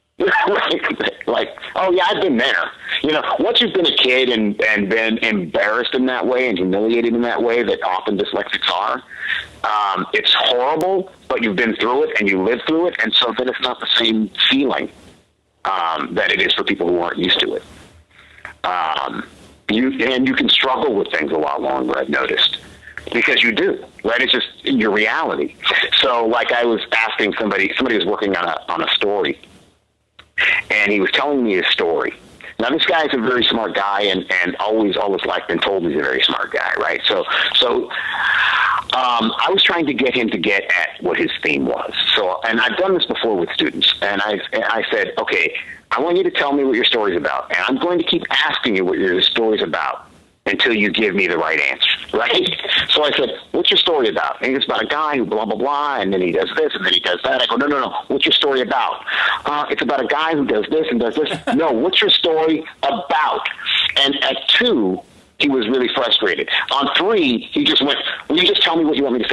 like, like, oh yeah, I've been there. You know, once you've been a kid and, and been embarrassed in that way and humiliated in that way that often dyslexics are, um, it's horrible, but you've been through it and you live through it. And so then it's not the same feeling um, that it is for people who aren't used to it. Um, you and you can struggle with things a lot longer, I've noticed, because you do, right? It's just your reality. So, like I was asking somebody, somebody was working on a on a story, and he was telling me his story. Now, this guy's a very smart guy, and, and always, all his life been told he's a very smart guy, right? So, so um, I was trying to get him to get at what his theme was. So, and I've done this before with students, and I I said, okay, I want you to tell me what your story's about, and I'm going to keep asking you what your story's about until you give me the right answer, right? So I said, what's your story about? And it's about a guy who blah, blah, blah, and then he does this, and then he does that. I go, no, no, no, what's your story about? Uh, it's about a guy who does this and does this. No, what's your story about? And at two, he was really frustrated. On three, he just went, will you just tell me what you want me to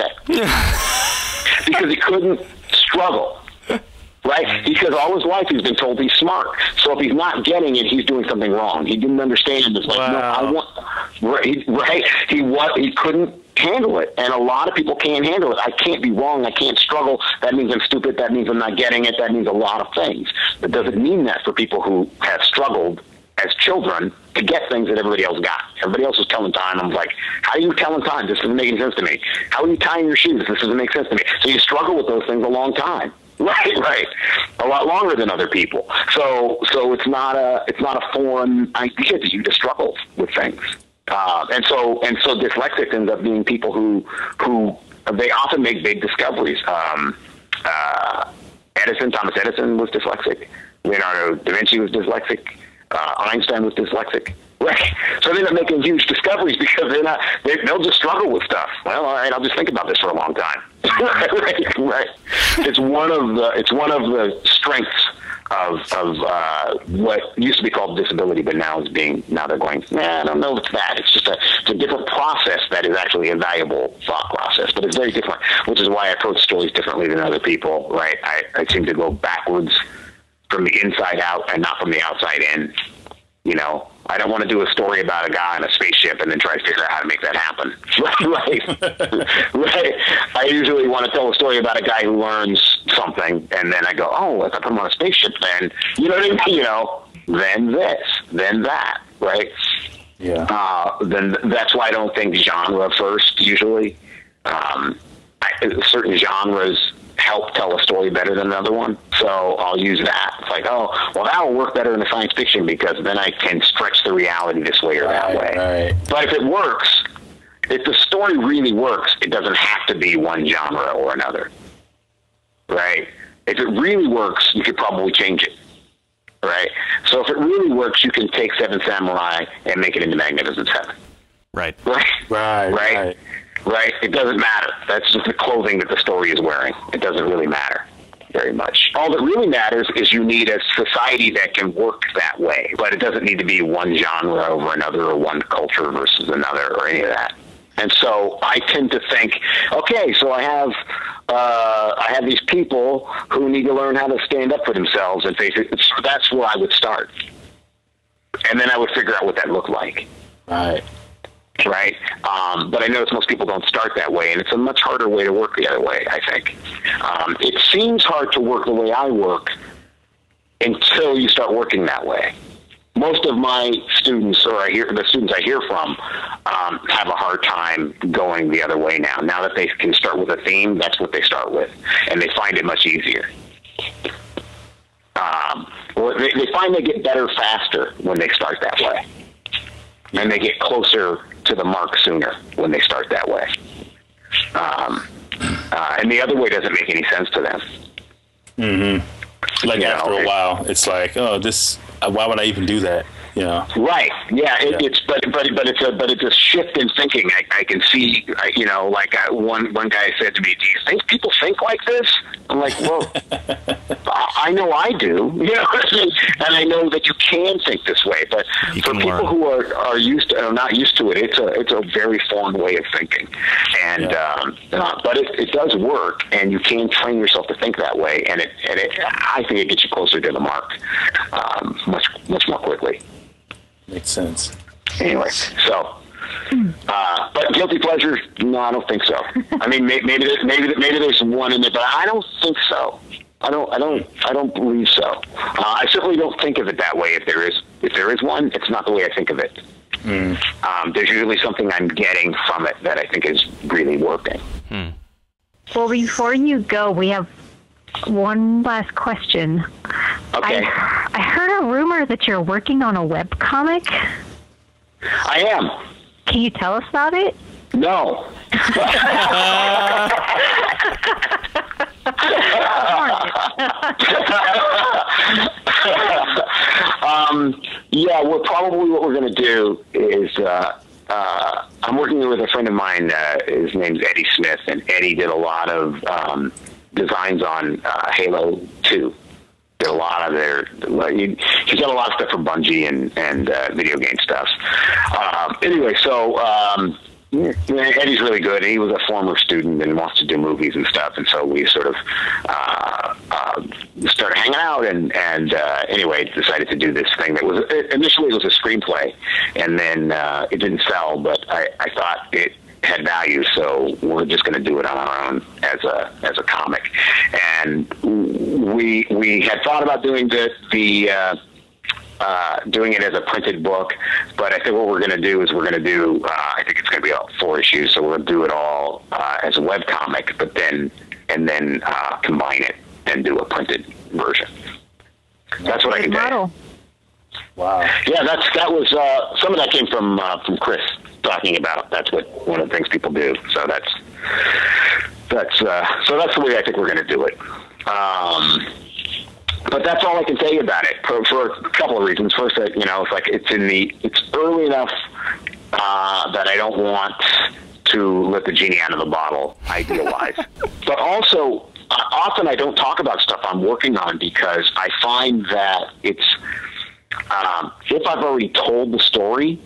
say? Because he couldn't struggle. Right? Because all his life he's been told he's smart. So if he's not getting it, he's doing something wrong. He didn't understand. It's like, wow. no, I want, right? Right? He what? He couldn't handle it, and a lot of people can't handle it. I can't be wrong. I can't struggle. That means I'm stupid. That means I'm not getting it. That means a lot of things. But doesn't mean that for people who have struggled as children to get things that everybody else got. Everybody else was telling time. I'm like, how are you telling time? This isn't making sense to me. How are you tying your shoes? This doesn't make sense to me. So you struggle with those things a long time. Right, right. A lot longer than other people. So, so it's not a it's not a foreign idea to you to struggle with things. Uh, and so, and so, dyslexics ends up being people who who they often make big discoveries. Um, uh, Edison, Thomas Edison was dyslexic. Leonardo da Vinci was dyslexic. Uh, Einstein was dyslexic. Right. So they end up making huge discoveries because they're not, they, they'll just struggle with stuff. Well, all right, I'll just think about this for a long time. right, right. It's one of the, it's one of the strengths of, of uh, what used to be called disability, but now is being, now they're going, nah, I don't know if it's that. It's just a, it's a different process that is actually a valuable thought process, but it's very different, which is why I approach stories differently than other people, right? I, I seem to go backwards from the inside out and not from the outside in, you know? I don't want to do a story about a guy on a spaceship and then try to figure out how to make that happen. right. right. I usually want to tell a story about a guy who learns something, and then I go, oh, if I put him on a spaceship, then, you know what I mean? You know, then this, then that, right? Yeah. Uh, then that's why I don't think genre first, usually. Um, I, certain genres help tell a story better than another one, so I'll use that. It's like, oh, well, that will work better in the science fiction because then I can stretch the reality this way or that right, way. Right. But if it works, if the story really works, it doesn't have to be one genre or another, right? If it really works, you could probably change it, right? So if it really works, you can take Seven Samurai and make it into Magnificent Seven. Right. Right. Right. Right. Right. Right? It doesn't matter. That's just the clothing that the story is wearing. It doesn't really matter very much. All that really matters is you need a society that can work that way, but it doesn't need to be one genre over another or one culture versus another or any of that. And so I tend to think, okay, so I have uh, I have these people who need to learn how to stand up for themselves and face it. So that's where I would start. And then I would figure out what that looked like. Right. right? Um, but I notice most people don't start that way, and it's a much harder way to work the other way, I think. Um, it seems hard to work the way I work until you start working that way. Most of my students, or I hear the students I hear from, um, have a hard time going the other way now. Now that they can start with a theme, that's what they start with, and they find it much easier. Um, or they, they find they get better faster when they start that way, and they get closer to the mark sooner when they start that way. Um, uh, and the other way doesn't make any sense to them. Mm-hmm. Like You after know, a while, it's like, oh, this. Uh, why would I even do that? You know. Right. Yeah. It, Yeah. It's but but but it's a but it's a shift in thinking. I, I can see. I, you know, like I, one one guy said to me, "Do you think people think like this?" I'm like, "Well, I, I know I do." You know, and I know that you can think this way. But You for can people learn. who are are used to, are not used to it, it's a it's a very foreign way of thinking. And Yeah. um, uh, but it, it does work, and you can train yourself to think that way. And it and it I think it gets you closer to the mark, um, much much more quickly. Makes sense. Anyway, so, uh, but guilty pleasures? No, I don't think so. I mean, may, maybe there's, maybe maybe there's one in there, but I don't think so. I don't I don't I don't believe so. Uh, I certainly don't think of it that way. If there is if there is one, it's not the way I think of it. Mm. Um, there's usually something I'm getting from it that I think is really working. Hmm. Well, before you go, we have one last question. Okay, I, I heard a rumor that you're working on a webcomic. I am. Can you tell us about it? No. um, yeah, well, probably what we're going to do is uh, uh, I'm working with a friend of mine. Uh, his name's Eddie Smith, and Eddie did a lot of um, designs on uh, Halo two. Did a lot of their. He, he's done a lot of stuff for Bungie and and uh, video game stuff. Um, anyway, so. Um, Eddie's really good. He was a former student and wants to do movies and stuff, and so we sort of uh, uh, started hanging out. And and uh, anyway, decided to do this thing that was initially it was a screenplay, and then uh, it didn't sell. But I, I thought it had value, so we're just going to do it on our own as a as a comic. And we we had thought about doing the the. Uh, Uh, doing it as a printed book, but I think what we're going to do is we're going to do, uh, I think it's going to be all four issues, so we're going to do it all uh, as a webcomic, but then, and then uh, combine it and do a printed version. That's what I can Good tell you. model. Wow. Yeah, that's, that was, uh, some of that came from, uh, from Chris talking about, that's what, one of the things people do, so that's, that's, uh, so that's the way I think we're going to do it. Um, But that's all I can tell you about it for, for a couple of reasons. First, that you know, it's like it's in the it's early enough uh, that I don't want to let the genie out of the bottle, idea-wise. But also, uh, often I don't talk about stuff I'm working on because I find that it's um, if I've already told the story.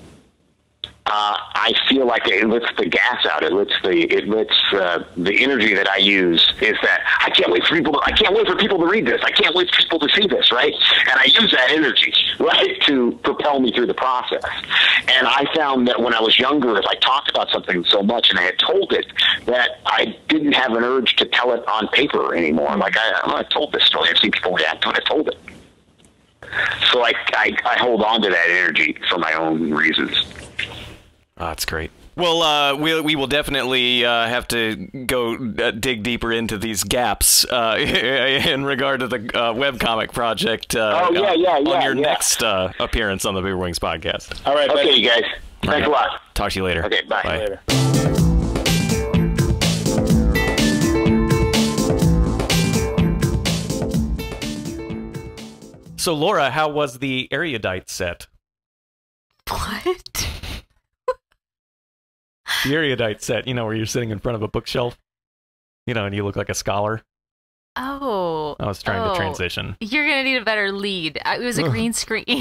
Uh, I feel like it lets the gas out. It lets the it lets uh, the energy that I use is that I can't wait for people. To, I can't wait for people to read this. I can't wait for people to see this, right? And I use that energy, right, to propel me through the process. And I found that when I was younger, if I talked about something so much and I had told it, that I didn't have an urge to tell it on paper anymore. Like I, I told this story. I've seen people react to it. I told it. So I, I I hold on to that energy for my own reasons. Oh, that's great. Well, uh, we we will definitely uh, have to go uh, dig deeper into these gaps uh, in regard to the uh, webcomic project. Uh, Oh, yeah, yeah, on yeah, your yeah. next uh, appearance on the Beer Wings podcast. All right, Okay, buddy. you guys. All Thanks right. a lot. Talk to you later. Okay, bye. Later. So, Laura, how was the erudite set? What? The erudite set, you know, where you're sitting in front of a bookshelf, you know, and you look like a scholar. Oh. I was trying oh. to transition. You're going to need a better lead. I- It was a green screen.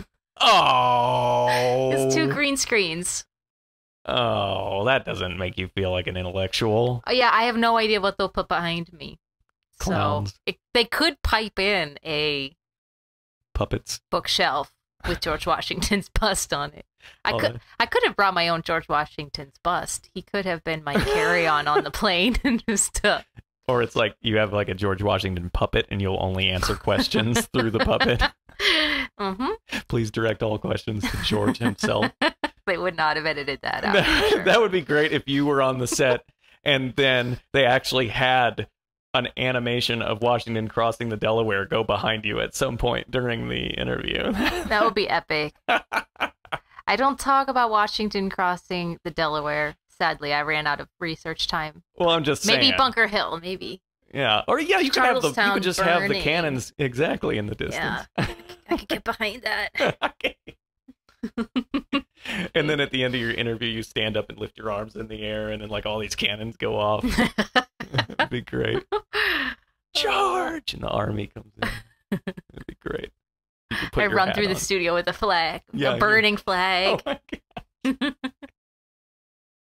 Oh. It's two green screens. Oh, that doesn't make you feel like an intellectual. Oh, yeah, I have no idea what they'll put behind me. Clowns. So it, they could pipe in a Puppets. bookshelf with George Washington's bust on it. I could I could have brought my own George Washington's bust. He could have been my carry-on on the plane and just. Uh... Or it's like you have like a George Washington puppet, and you'll only answer questions through the puppet. Mm-hmm. Please direct all questions to George himself. They would not have edited that out. That, Sure. that would be great if you were on the set, and then they actually had an animation of Washington crossing the Delaware go behind you at some point during the interview. That would be epic. I don't talk about Washington crossing the Delaware. Sadly, I ran out of research time. Well, I'm just maybe saying. Bunker Hill, maybe. Yeah, or yeah, you could have the you Charlestown could just have the burning. cannons exactly in the distance. Yeah, I could get behind that. Okay. And then at the end of your interview, you stand up and lift your arms in the air, and then like all these cannons go off. It'd be great. Charge! And the army comes in. It'd be great. You could put I your run hat through on. the studio with a flag, Yeah, a burning yeah. flag. Oh my god.